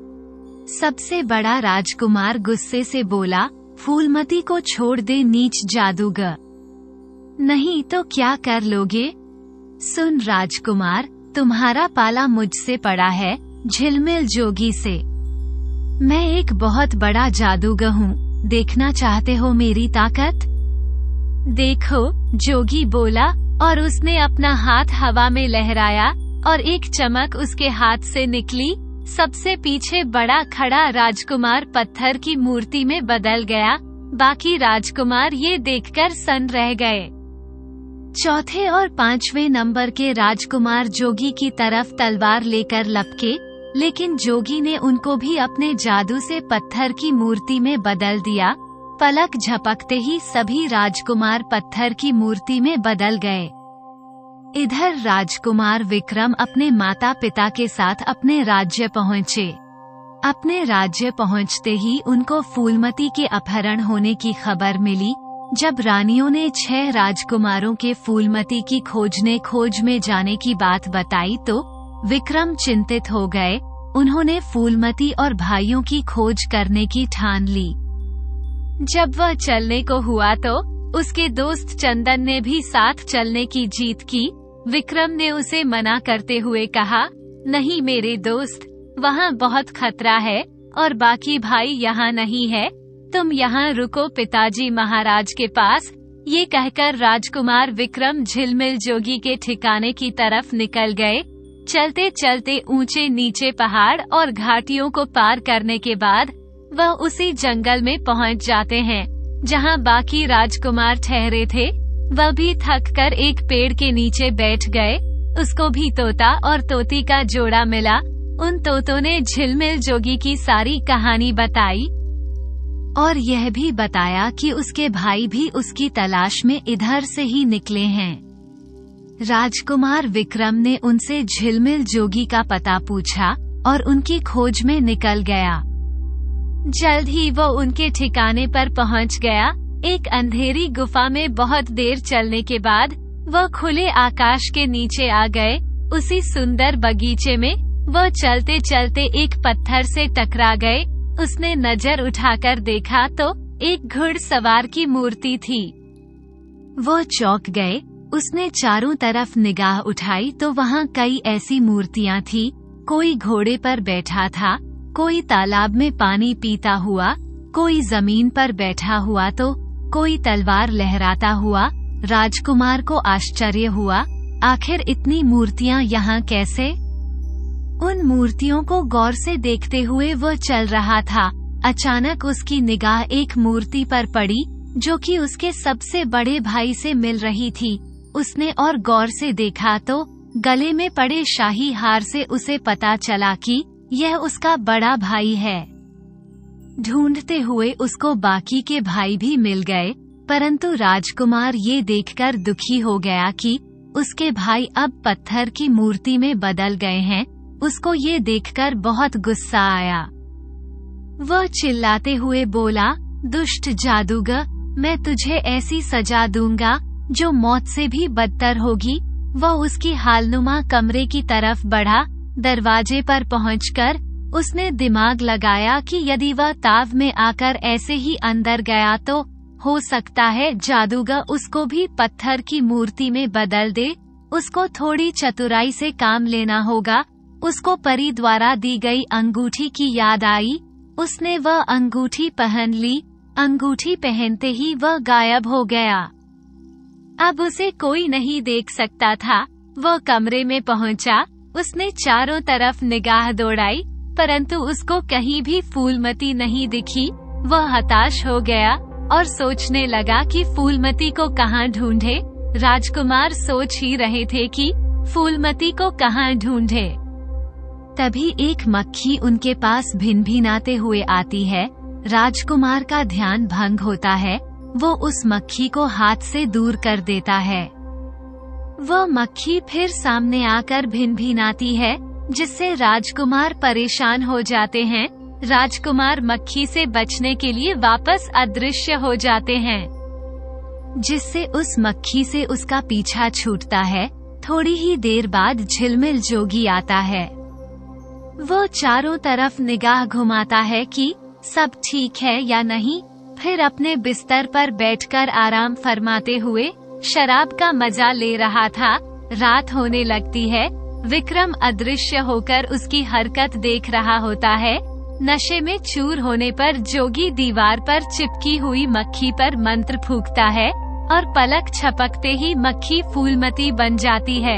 सबसे बड़ा राजकुमार गुस्से से बोला, फूलमती को छोड़ दे नीच जादूगर। नहीं तो क्या कर लोगे? सुन राजकुमार, तुम्हारा पाला मुझसे पड़ा है, झिलमिल जोगी से। मैं एक बहुत बड़ा जादूगर हूँ, देखना चाहते हो मेरी ताकत? देखो, जोगी बोला, और उसने अपना हाथ हवा में लहराया और एक चमक उसके हाथ से निकली। सबसे पीछे बड़ा खड़ा राजकुमार पत्थर की मूर्ति में बदल गया। बाकी राजकुमार ये देखकर सन्न रह गए। चौथे और पांचवें नंबर के राजकुमार जोगी की तरफ तलवार लेकर लपके, लेकिन जोगी ने उनको भी अपने जादू से पत्थर की मूर्ति में बदल दिया। पलक झपकते ही सभी राजकुमार पत्थर की मूर्ति में बदल गए। इधर राजकुमार विक्रम अपने माता पिता के साथ अपने राज्य पहुँचे। अपने राज्य पहुँचते ही उनको फूलमती के अपहरण होने की खबर मिली। जब रानियों ने छह राजकुमारों के फूलमती की खोजने खोज में जाने की बात बताई तो विक्रम चिंतित हो गए। उन्होंने फूलमती और भाइयों की खोज करने की ठान ली। जब वह चलने को हुआ तो उसके दोस्त चंदन ने भी साथ चलने की जीत की। विक्रम ने उसे मना करते हुए कहा, नहीं मेरे दोस्त, वहाँ बहुत खतरा है और बाकी भाई यहाँ नहीं है, तुम यहाँ रुको पिताजी महाराज के पास। ये कहकर राजकुमार विक्रम झिलमिल जोगी के ठिकाने की तरफ निकल गए। चलते चलते ऊंचे नीचे पहाड़ और घाटियों को पार करने के बाद वह उसी जंगल में पहुंच जाते हैं जहां बाकी राजकुमार ठहरे थे। वह भी थक कर एक पेड़ के नीचे बैठ गए। उसको भी तोता और तोती का जोड़ा मिला। उन तोतों ने झिलमिल जोगी की सारी कहानी बताई और यह भी बताया कि उसके भाई भी उसकी तलाश में इधर से ही निकले हैं। राजकुमार विक्रम ने उनसे झिलमिल जोगी का पता पूछा और उनकी खोज में निकल गया। जल्द ही वो उनके ठिकाने पर पहुंच गया। एक अंधेरी गुफा में बहुत देर चलने के बाद वह खुले आकाश के नीचे आ गए। उसी सुंदर बगीचे में वह चलते चलते एक पत्थर से टकरा गए। उसने नजर उठाकर देखा तो एक घुड़सवार की मूर्ति थी। वो चौंक गए। उसने चारों तरफ निगाह उठाई तो वहाँ कई ऐसी मूर्तियाँ थी। कोई घोड़े पर बैठा था, कोई तालाब में पानी पीता हुआ, कोई जमीन पर बैठा हुआ तो कोई तलवार लहराता हुआ। राजकुमार को आश्चर्य हुआ, आखिर इतनी मूर्तियाँ यहाँ कैसे? उन मूर्तियों को गौर से देखते हुए वह चल रहा था। अचानक उसकी निगाह एक मूर्ति पर पड़ी जो कि उसके सबसे बड़े भाई से मिल रही थी। उसने और गौर से देखा तो गले में पड़े शाही हार से उसे पता चला कि यह उसका बड़ा भाई है। ढूंढते हुए उसको बाकी के भाई भी मिल गए, परंतु राजकुमार ये देखकर दुखी हो गया कि उसके भाई अब पत्थर की मूर्ति में बदल गए हैं। उसको ये देखकर बहुत गुस्सा आया। वह चिल्लाते हुए बोला, दुष्ट जादूगर, मैं तुझे ऐसी सजा दूंगा जो मौत से भी बदतर होगी। वह उसकी हालनुमा कमरे की तरफ बढ़ा। दरवाजे पर पहुंचकर उसने दिमाग लगाया कि यदि वह ताव में आकर ऐसे ही अंदर गया तो हो सकता है जादूगर उसको भी पत्थर की मूर्ति में बदल दे। उसको थोड़ी चतुराई से काम लेना होगा। उसको परी द्वारा दी गई अंगूठी की याद आई। उसने वह अंगूठी पहन ली। अंगूठी पहनते ही वह गायब हो गया। अब उसे कोई नहीं देख सकता था। वह कमरे में पहुंचा। उसने चारों तरफ निगाह दौड़ाई, परंतु उसको कहीं भी फूलमती नहीं दिखी। वह हताश हो गया और सोचने लगा कि फूलमती को कहाँ ढूंढे। राजकुमार सोच ही रहे थे कि फूलमती को कहाँ ढूंढे। तभी एक मक्खी उनके पास भिनभिनाते हुए आती है। राजकुमार का ध्यान भंग होता है। वो उस मक्खी को हाथ से दूर कर देता है। वह मक्खी फिर सामने आकर भिनभिनाती है, जिससे राजकुमार परेशान हो जाते हैं। राजकुमार मक्खी से बचने के लिए वापस अदृश्य हो जाते हैं, जिससे उस मक्खी से उसका पीछा छूटता है। थोड़ी ही देर बाद झिलमिल जोगी आता है। वो चारों तरफ निगाह घुमाता है कि सब ठीक है या नहीं, फिर अपने बिस्तर पर बैठकर आराम फरमाते हुए शराब का मजा ले रहा था। रात होने लगती है। विक्रम अदृश्य होकर उसकी हरकत देख रहा होता है। नशे में चूर होने पर जोगी दीवार पर चिपकी हुई मक्खी पर मंत्र फूंकता है और पलक झपकते ही मक्खी फूलमती बन जाती है।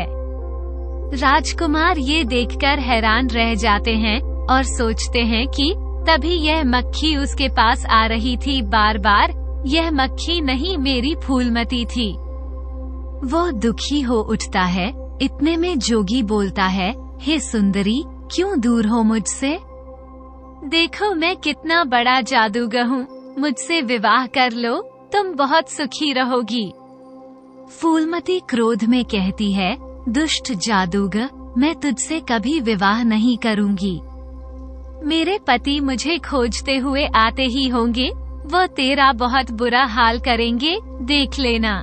राजकुमार ये देखकर हैरान रह जाते हैं और सोचते हैं कि तभी यह मक्खी उसके पास आ रही थी बार बार। यह मक्खी नहीं, मेरी फूलमती थी। वो दुखी हो उठता है। इतने में जोगी बोलता है, हे सुंदरी, क्यों दूर हो मुझसे? देखो मैं कितना बड़ा जादूगर हूँ, मुझसे विवाह कर लो, तुम बहुत सुखी रहोगी। फूलमती क्रोध में कहती है, दुष्ट जादूगर, मैं तुझसे कभी विवाह नहीं करूंगी। मेरे पति मुझे खोजते हुए आते ही होंगे, वो तेरा बहुत बुरा हाल करेंगे, देख लेना।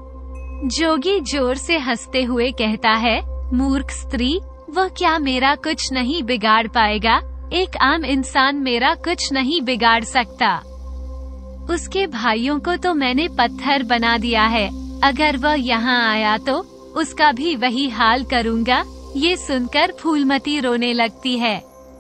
जोगी जोर से हंसते हुए कहता है, मूर्ख स्त्री, वह क्या मेरा कुछ नहीं बिगाड़ पाएगा? एक आम इंसान मेरा कुछ नहीं बिगाड़ सकता। उसके भाइयों को तो मैंने पत्थर बना दिया है, अगर वह यहाँ आया तो उसका भी वही हाल करूँगा। ये सुनकर फूलमती रोने लगती है।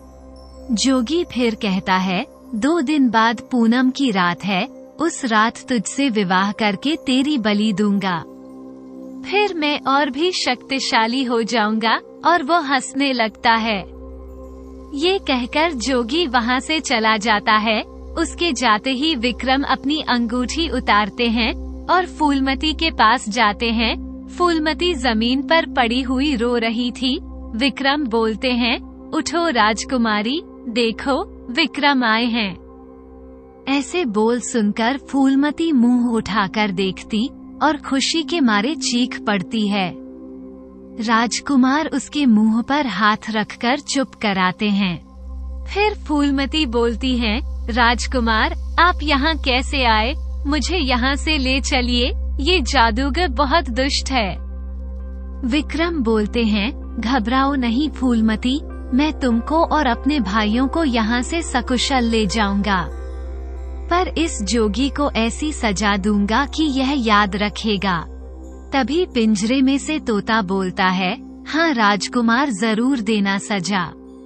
जोगी फिर कहता है, दो दिन बाद पूनम की रात है, उस रात तुझसे विवाह करके तेरी बलि दूंगा। फिर मैं और भी शक्तिशाली हो जाऊंगा। और वो हंसने लगता है। ये कहकर जोगी वहाँ से चला जाता है। उसके जाते ही विक्रम अपनी अंगूठी उतारते हैं और फूलमती के पास जाते हैं। फूलमती जमीन पर पड़ी हुई रो रही थी। विक्रम बोलते हैं, उठो राजकुमारी, देखो विक्रम आए हैं। ऐसे बोल सुनकर फूलमती मुंह उठाकर देखती और खुशी के मारे चीख पड़ती है। राजकुमार उसके मुंह पर हाथ रखकर चुप कराते हैं। फिर फूलमती बोलती हैं, राजकुमार, आप यहाँ कैसे आए? मुझे यहाँ से ले चलिए, ये जादूगर बहुत दुष्ट है। विक्रम बोलते हैं, घबराओ नहीं फूलमती, मैं तुमको और अपने भाइयों को यहाँ से सकुशल ले जाऊंगा, पर इस जोगी को ऐसी सजा दूंगा कि यह याद रखेगा। तभी पिंजरे में से तोता बोलता है, हाँ राजकुमार, जरूर देना सजा।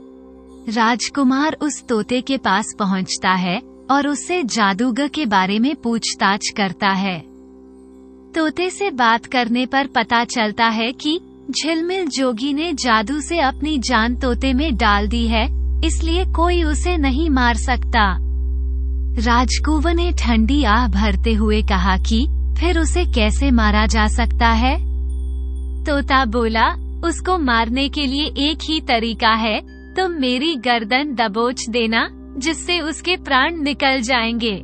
राजकुमार उस तोते के पास पहुंचता है और उससे जादूगर के बारे में पूछताछ करता है। तोते से बात करने पर पता चलता है कि झिलमिल जोगी ने जादू से अपनी जान तोते में डाल दी है, इसलिए कोई उसे नहीं मार सकता। राजकुमार ने ठंडी आह भरते हुए कहा कि फिर उसे कैसे मारा जा सकता है? तोता बोला, उसको मारने के लिए एक ही तरीका है, तुम मेरी गर्दन दबोच देना, जिससे उसके प्राण निकल जाएंगे।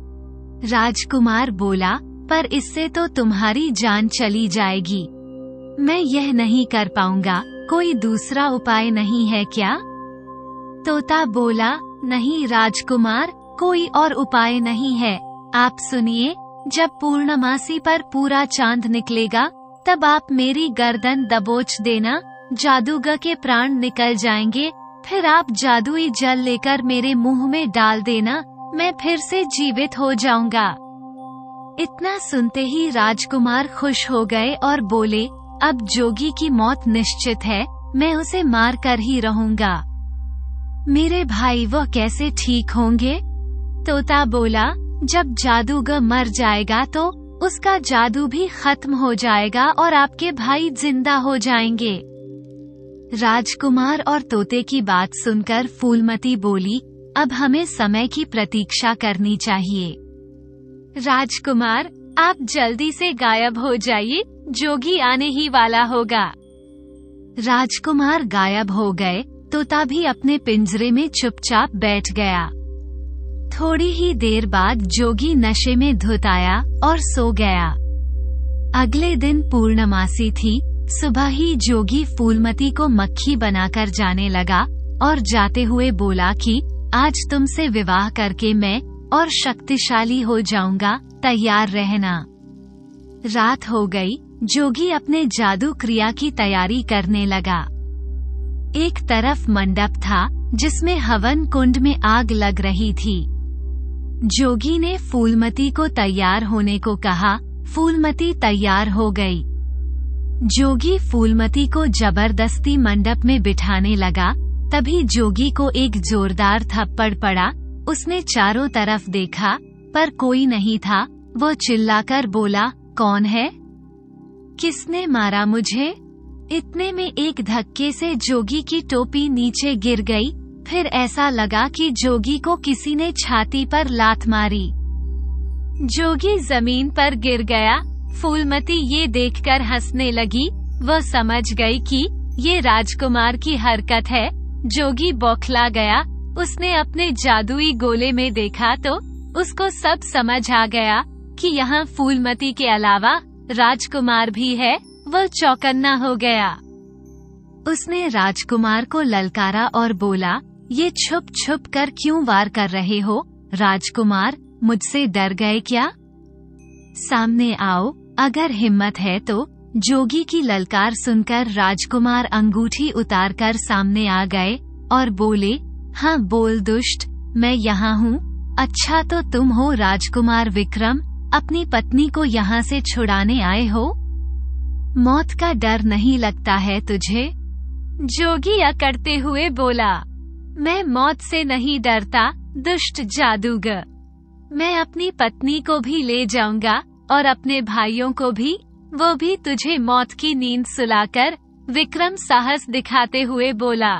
राजकुमार बोला, पर इससे तो तुम्हारी जान चली जाएगी। मैं यह नहीं कर पाऊंगा, कोई दूसरा उपाय नहीं है क्या? तोता बोला, नहीं राजकुमार, कोई और उपाय नहीं है। आप सुनिए, जब पूर्णमासी पर पूरा चांद निकलेगा, तब आप मेरी गर्दन दबोच देना, जादूगर के प्राण निकल जाएंगे। फिर आप जादुई जल लेकर मेरे मुंह में डाल देना, मैं फिर से जीवित हो जाऊंगा। इतना सुनते ही राजकुमार खुश हो गए और बोले, अब जोगी की मौत निश्चित है, मैं उसे मार कर ही रहूंगा। मेरे भाई वो कैसे ठीक होंगे? तोता बोला, जब जादूगर मर जाएगा तो उसका जादू भी खत्म हो जाएगा और आपके भाई जिंदा हो जाएंगे। राजकुमार और तोते की बात सुनकर फूलमती बोली, अब हमें समय की प्रतीक्षा करनी चाहिए। राजकुमार, आप जल्दी से गायब हो जाइए, जोगी आने ही वाला होगा। राजकुमार गायब हो गए। तोता भी अपने पिंजरे में चुपचाप बैठ गया। थोड़ी ही देर बाद जोगी नशे में धुत आया और सो गया। अगले दिन पूर्णमासी थी। सुबह ही जोगी फूलमती को मक्खी बनाकर जाने लगा और जाते हुए बोला कि आज तुमसे विवाह करके मैं और शक्तिशाली हो जाऊंगा, तैयार रहना। रात हो गई। जोगी अपने जादू क्रिया की तैयारी करने लगा। एक तरफ मंडप था जिसमें हवन कुंड में आग लग रही थी। जोगी ने फूलमती को तैयार होने को कहा। फूलमती तैयार हो गई। जोगी फूलमती को जबरदस्ती मंडप में बिठाने लगा। तभी जोगी को एक जोरदार थप्पड़ पड़ा। उसने चारों तरफ देखा पर कोई नहीं था। वो चिल्लाकर बोला, कौन है? किसने मारा मुझे? इतने में एक धक्के से जोगी की टोपी नीचे गिर गई। फिर ऐसा लगा कि जोगी को किसी ने छाती पर लात मारी। जोगी जमीन पर गिर गया। फूलमती ये देखकर हंसने लगी। वह समझ गई कि ये राजकुमार की हरकत है। जोगी बौखला गया। उसने अपने जादुई गोले में देखा तो उसको सब समझ आ गया कि यहाँ फूलमती के अलावा राजकुमार भी है। वह चौकन्ना हो गया। उसने राजकुमार को ललकारा और बोला, ये छुप छुप कर क्यों वार कर रहे हो? राजकुमार, मुझसे डर गए क्या? सामने आओ, अगर हिम्मत है तो। जोगी की ललकार सुनकर राजकुमार अंगूठी उतारकर सामने आ गए और बोले, हाँ बोल दुष्ट, मैं यहाँ हूँ। अच्छा तो तुम हो राजकुमार विक्रम, अपनी पत्नी को यहाँ से छुड़ाने आए हो? मौत का डर नहीं लगता है तुझे? जोगी अकड़ते हुए बोला, मैं मौत से नहीं डरता दुष्ट जादूगर। मैं अपनी पत्नी को भी ले जाऊंगा और अपने भाइयों को भी, वो भी तुझे मौत की नींद सुलाकर। विक्रम साहस दिखाते हुए बोला।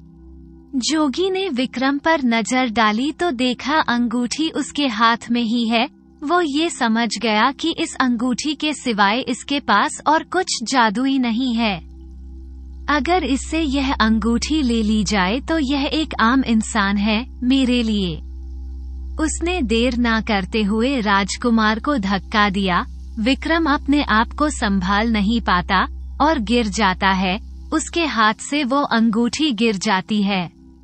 जोगी ने विक्रम पर नजर डाली तो देखा अंगूठी उसके हाथ में ही है। वो ये समझ गया कि इस अंगूठी के सिवाय इसके पास और कुछ जादुई नहीं है। अगर इससे यह अंगूठी ले ली जाए तो यह एक आम इंसान है मेरे लिए। उसने देर ना करते हुए राजकुमार को धक्का दिया। विक्रम अपने आप को संभाल नहीं पाता और गिर जाता है। उसके हाथ से वो अंगूठी गिर जाती है।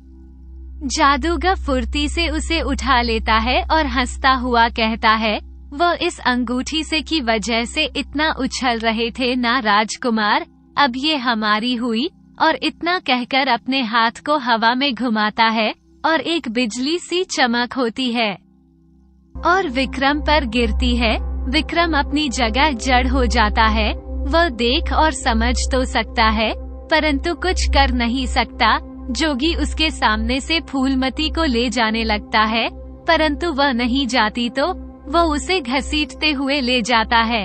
जादूगर फुर्ती से उसे उठा लेता है और हंसता हुआ कहता है, वो इस अंगूठी से की वजह से इतना उछल रहे थे ना राजकुमार, अब ये हमारी हुई। और इतना कहकर अपने हाथ को हवा में घुमाता है और एक बिजली सी चमक होती है और विक्रम पर गिरती है। विक्रम अपनी जगह जड़ हो जाता है। वह देख और समझ तो सकता है परंतु कुछ कर नहीं सकता। जोगी उसके सामने से फूलमती को ले जाने लगता है परंतु वह नहीं जाती तो वह उसे घसीटते हुए ले जाता है।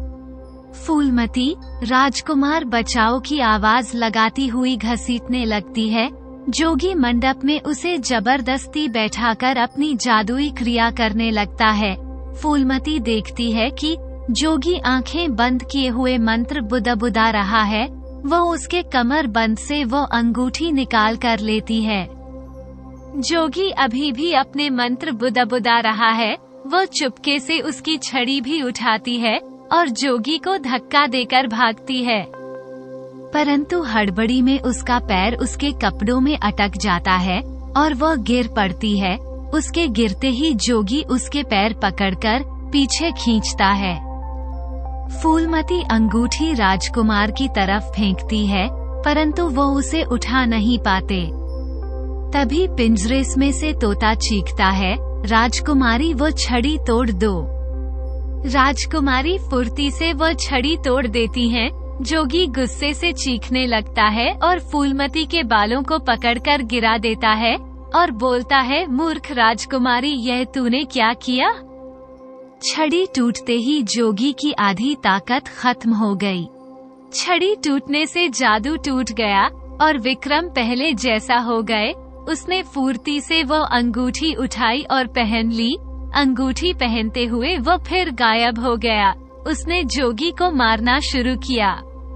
फूलमती राजकुमार बचाओ की आवाज लगाती हुई घसीटने लगती है। जोगी मंडप में उसे जबरदस्ती बैठाकर अपनी जादुई क्रिया करने लगता है। फूलमती देखती है कि जोगी आंखें बंद किए हुए मंत्र बुदा-बुदा रहा है। वो उसके कमर बंद से वो अंगूठी निकाल कर लेती है। जोगी अभी भी अपने मंत्र बुदा-बुदा रहा है। वो चुपके से उसकी छड़ी भी उठाती है और जोगी को धक्का देकर भागती है, परंतु हड़बड़ी में उसका पैर उसके कपड़ों में अटक जाता है और वह गिर पड़ती है। उसके गिरते ही जोगी उसके पैर पकड़कर पीछे खींचता है। फूलमती अंगूठी राजकुमार की तरफ फेंकती है परंतु वो उसे उठा नहीं पाते। तभी पिंजरे में से तोता चीखता है, राजकुमारी वो छड़ी तोड़ दो। राजकुमारी फुर्ती से वो छड़ी तोड़ देती हैं। जोगी गुस्से से चीखने लगता है और फूलमती के बालों को पकड़कर गिरा देता है और बोलता है, मूर्ख राजकुमारी, यह तूने क्या किया? छड़ी टूटते ही जोगी की आधी ताकत खत्म हो गई। छड़ी टूटने से जादू टूट गया और विक्रम पहले जैसा हो गए। उसने फुर्ती से वो अंगूठी उठाई और पहन ली। अंगूठी पहनते हुए वो फिर गायब हो गया। उसने जोगी को मारना शुरू किया।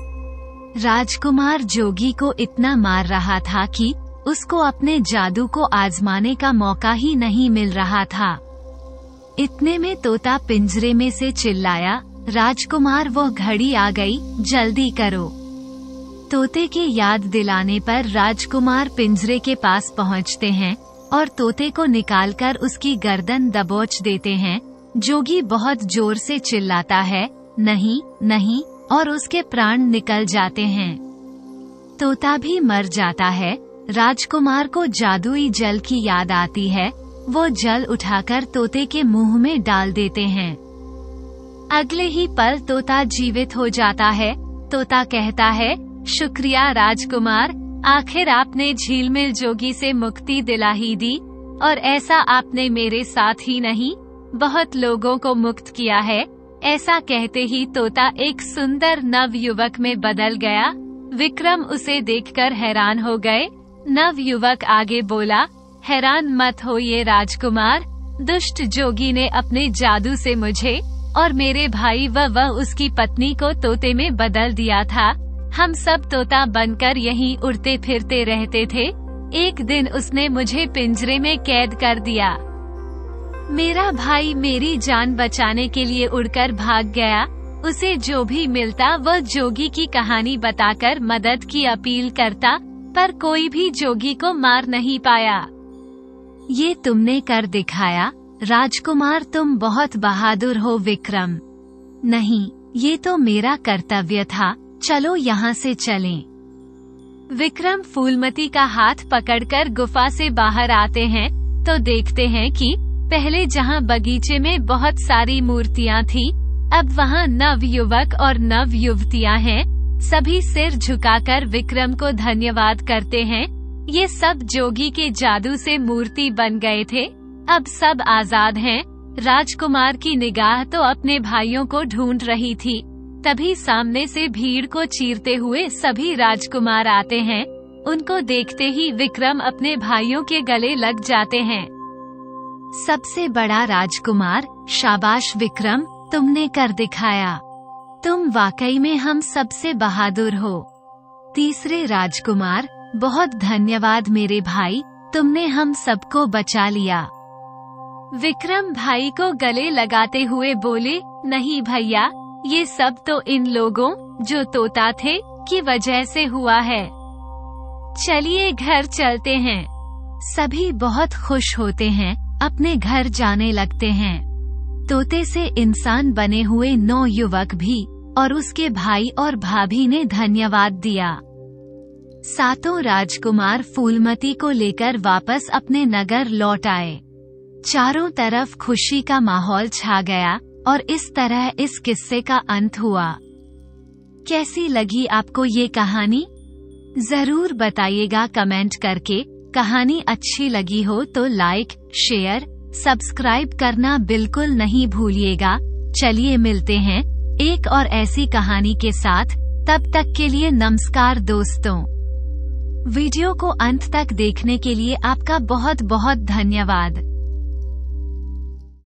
राजकुमार जोगी को इतना मार रहा था कि उसको अपने जादू को आजमाने का मौका ही नहीं मिल रहा था। इतने में तोता पिंजरे में से चिल्लाया, राजकुमार वो घड़ी आ गई, जल्दी करो। तोते के याद दिलाने पर राजकुमार पिंजरे के पास पहुंचते हैं और तोते को निकालकर उसकी गर्दन दबोच देते हैं। जोगी बहुत जोर से चिल्लाता है, नहीं नहीं, और उसके प्राण निकल जाते हैं। तोता भी मर जाता है। राजकुमार को जादुई जल की याद आती है। वो जल उठाकर तोते के मुंह में डाल देते हैं। अगले ही पल तोता जीवित हो जाता है। तोता कहता है, शुक्रिया राजकुमार, आखिर आपने झीलमिल जोगी से मुक्ति दिला ही दी, और ऐसा आपने मेरे साथ ही नहीं, बहुत लोगों को मुक्त किया है। ऐसा कहते ही तोता एक सुंदर नव युवक में बदल गया। विक्रम उसे देखकर हैरान हो गए। नव युवक आगे बोला, हैरान मत होइए राजकुमार, दुष्ट जोगी ने अपने जादू से मुझे और मेरे भाई व वह उसकी पत्नी को तोते में बदल दिया था। हम सब तोता बनकर यहीं उड़ते फिरते रहते थे। एक दिन उसने मुझे पिंजरे में कैद कर दिया। मेरा भाई मेरी जान बचाने के लिए उड़कर भाग गया। उसे जो भी मिलता वह जोगी की कहानी बताकर मदद की अपील करता, पर कोई भी जोगी को मार नहीं पाया। ये तुमने कर दिखाया राजकुमार, तुम बहुत बहादुर हो विक्रम। नहीं, ये तो मेरा कर्तव्य था, चलो यहाँ से चलें। विक्रम फूलमती का हाथ पकड़कर गुफा से बाहर आते हैं तो देखते हैं कि पहले जहाँ बगीचे में बहुत सारी मूर्तियाँ थी, अब वहाँ नव युवक और नव युवतियाँ हैं। सभी सिर झुकाकर विक्रम को धन्यवाद करते हैं। ये सब जोगी के जादू से मूर्ति बन गए थे, अब सब आजाद हैं। राजकुमार की निगाह तो अपने भाइयों को ढूंढ रही थी, तभी सामने से भीड़ को चीरते हुए सभी राजकुमार आते हैं। उनको देखते ही विक्रम अपने भाइयों के गले लग जाते हैं। सबसे बड़ा राजकुमार, शाबाश विक्रम, तुमने कर दिखाया। तुम वाकई में हम सबसे बहादुर हो। तीसरे राजकुमार, बहुत धन्यवाद मेरे भाई, तुमने हम सबको बचा लिया। विक्रम भाई को गले लगाते हुए बोले, नहीं भैया, ये सब तो इन लोगों जो तोता थे की वजह से हुआ है। चलिए घर चलते हैं। सभी बहुत खुश होते हैं, अपने घर जाने लगते हैं। तोते से इंसान बने हुए नौ युवक भी और उसके भाई और भाभी ने धन्यवाद दिया। सातों राजकुमार फूलमती को लेकर वापस अपने नगर लौट आए। चारों तरफ खुशी का माहौल छा गया और इस तरह इस किस्से का अंत हुआ। कैसी लगी आपको ये कहानी? जरूर बताइएगा कमेंट करके। कहानी अच्छी लगी हो तो लाइक, शेयर, सब्सक्राइब करना बिल्कुल नहीं भूलिएगा। चलिए मिलते हैं एक और ऐसी कहानी के साथ। तब तक के लिए नमस्कार दोस्तों। वीडियो को अंत तक देखने के लिए आपका बहुत बहुत धन्यवाद।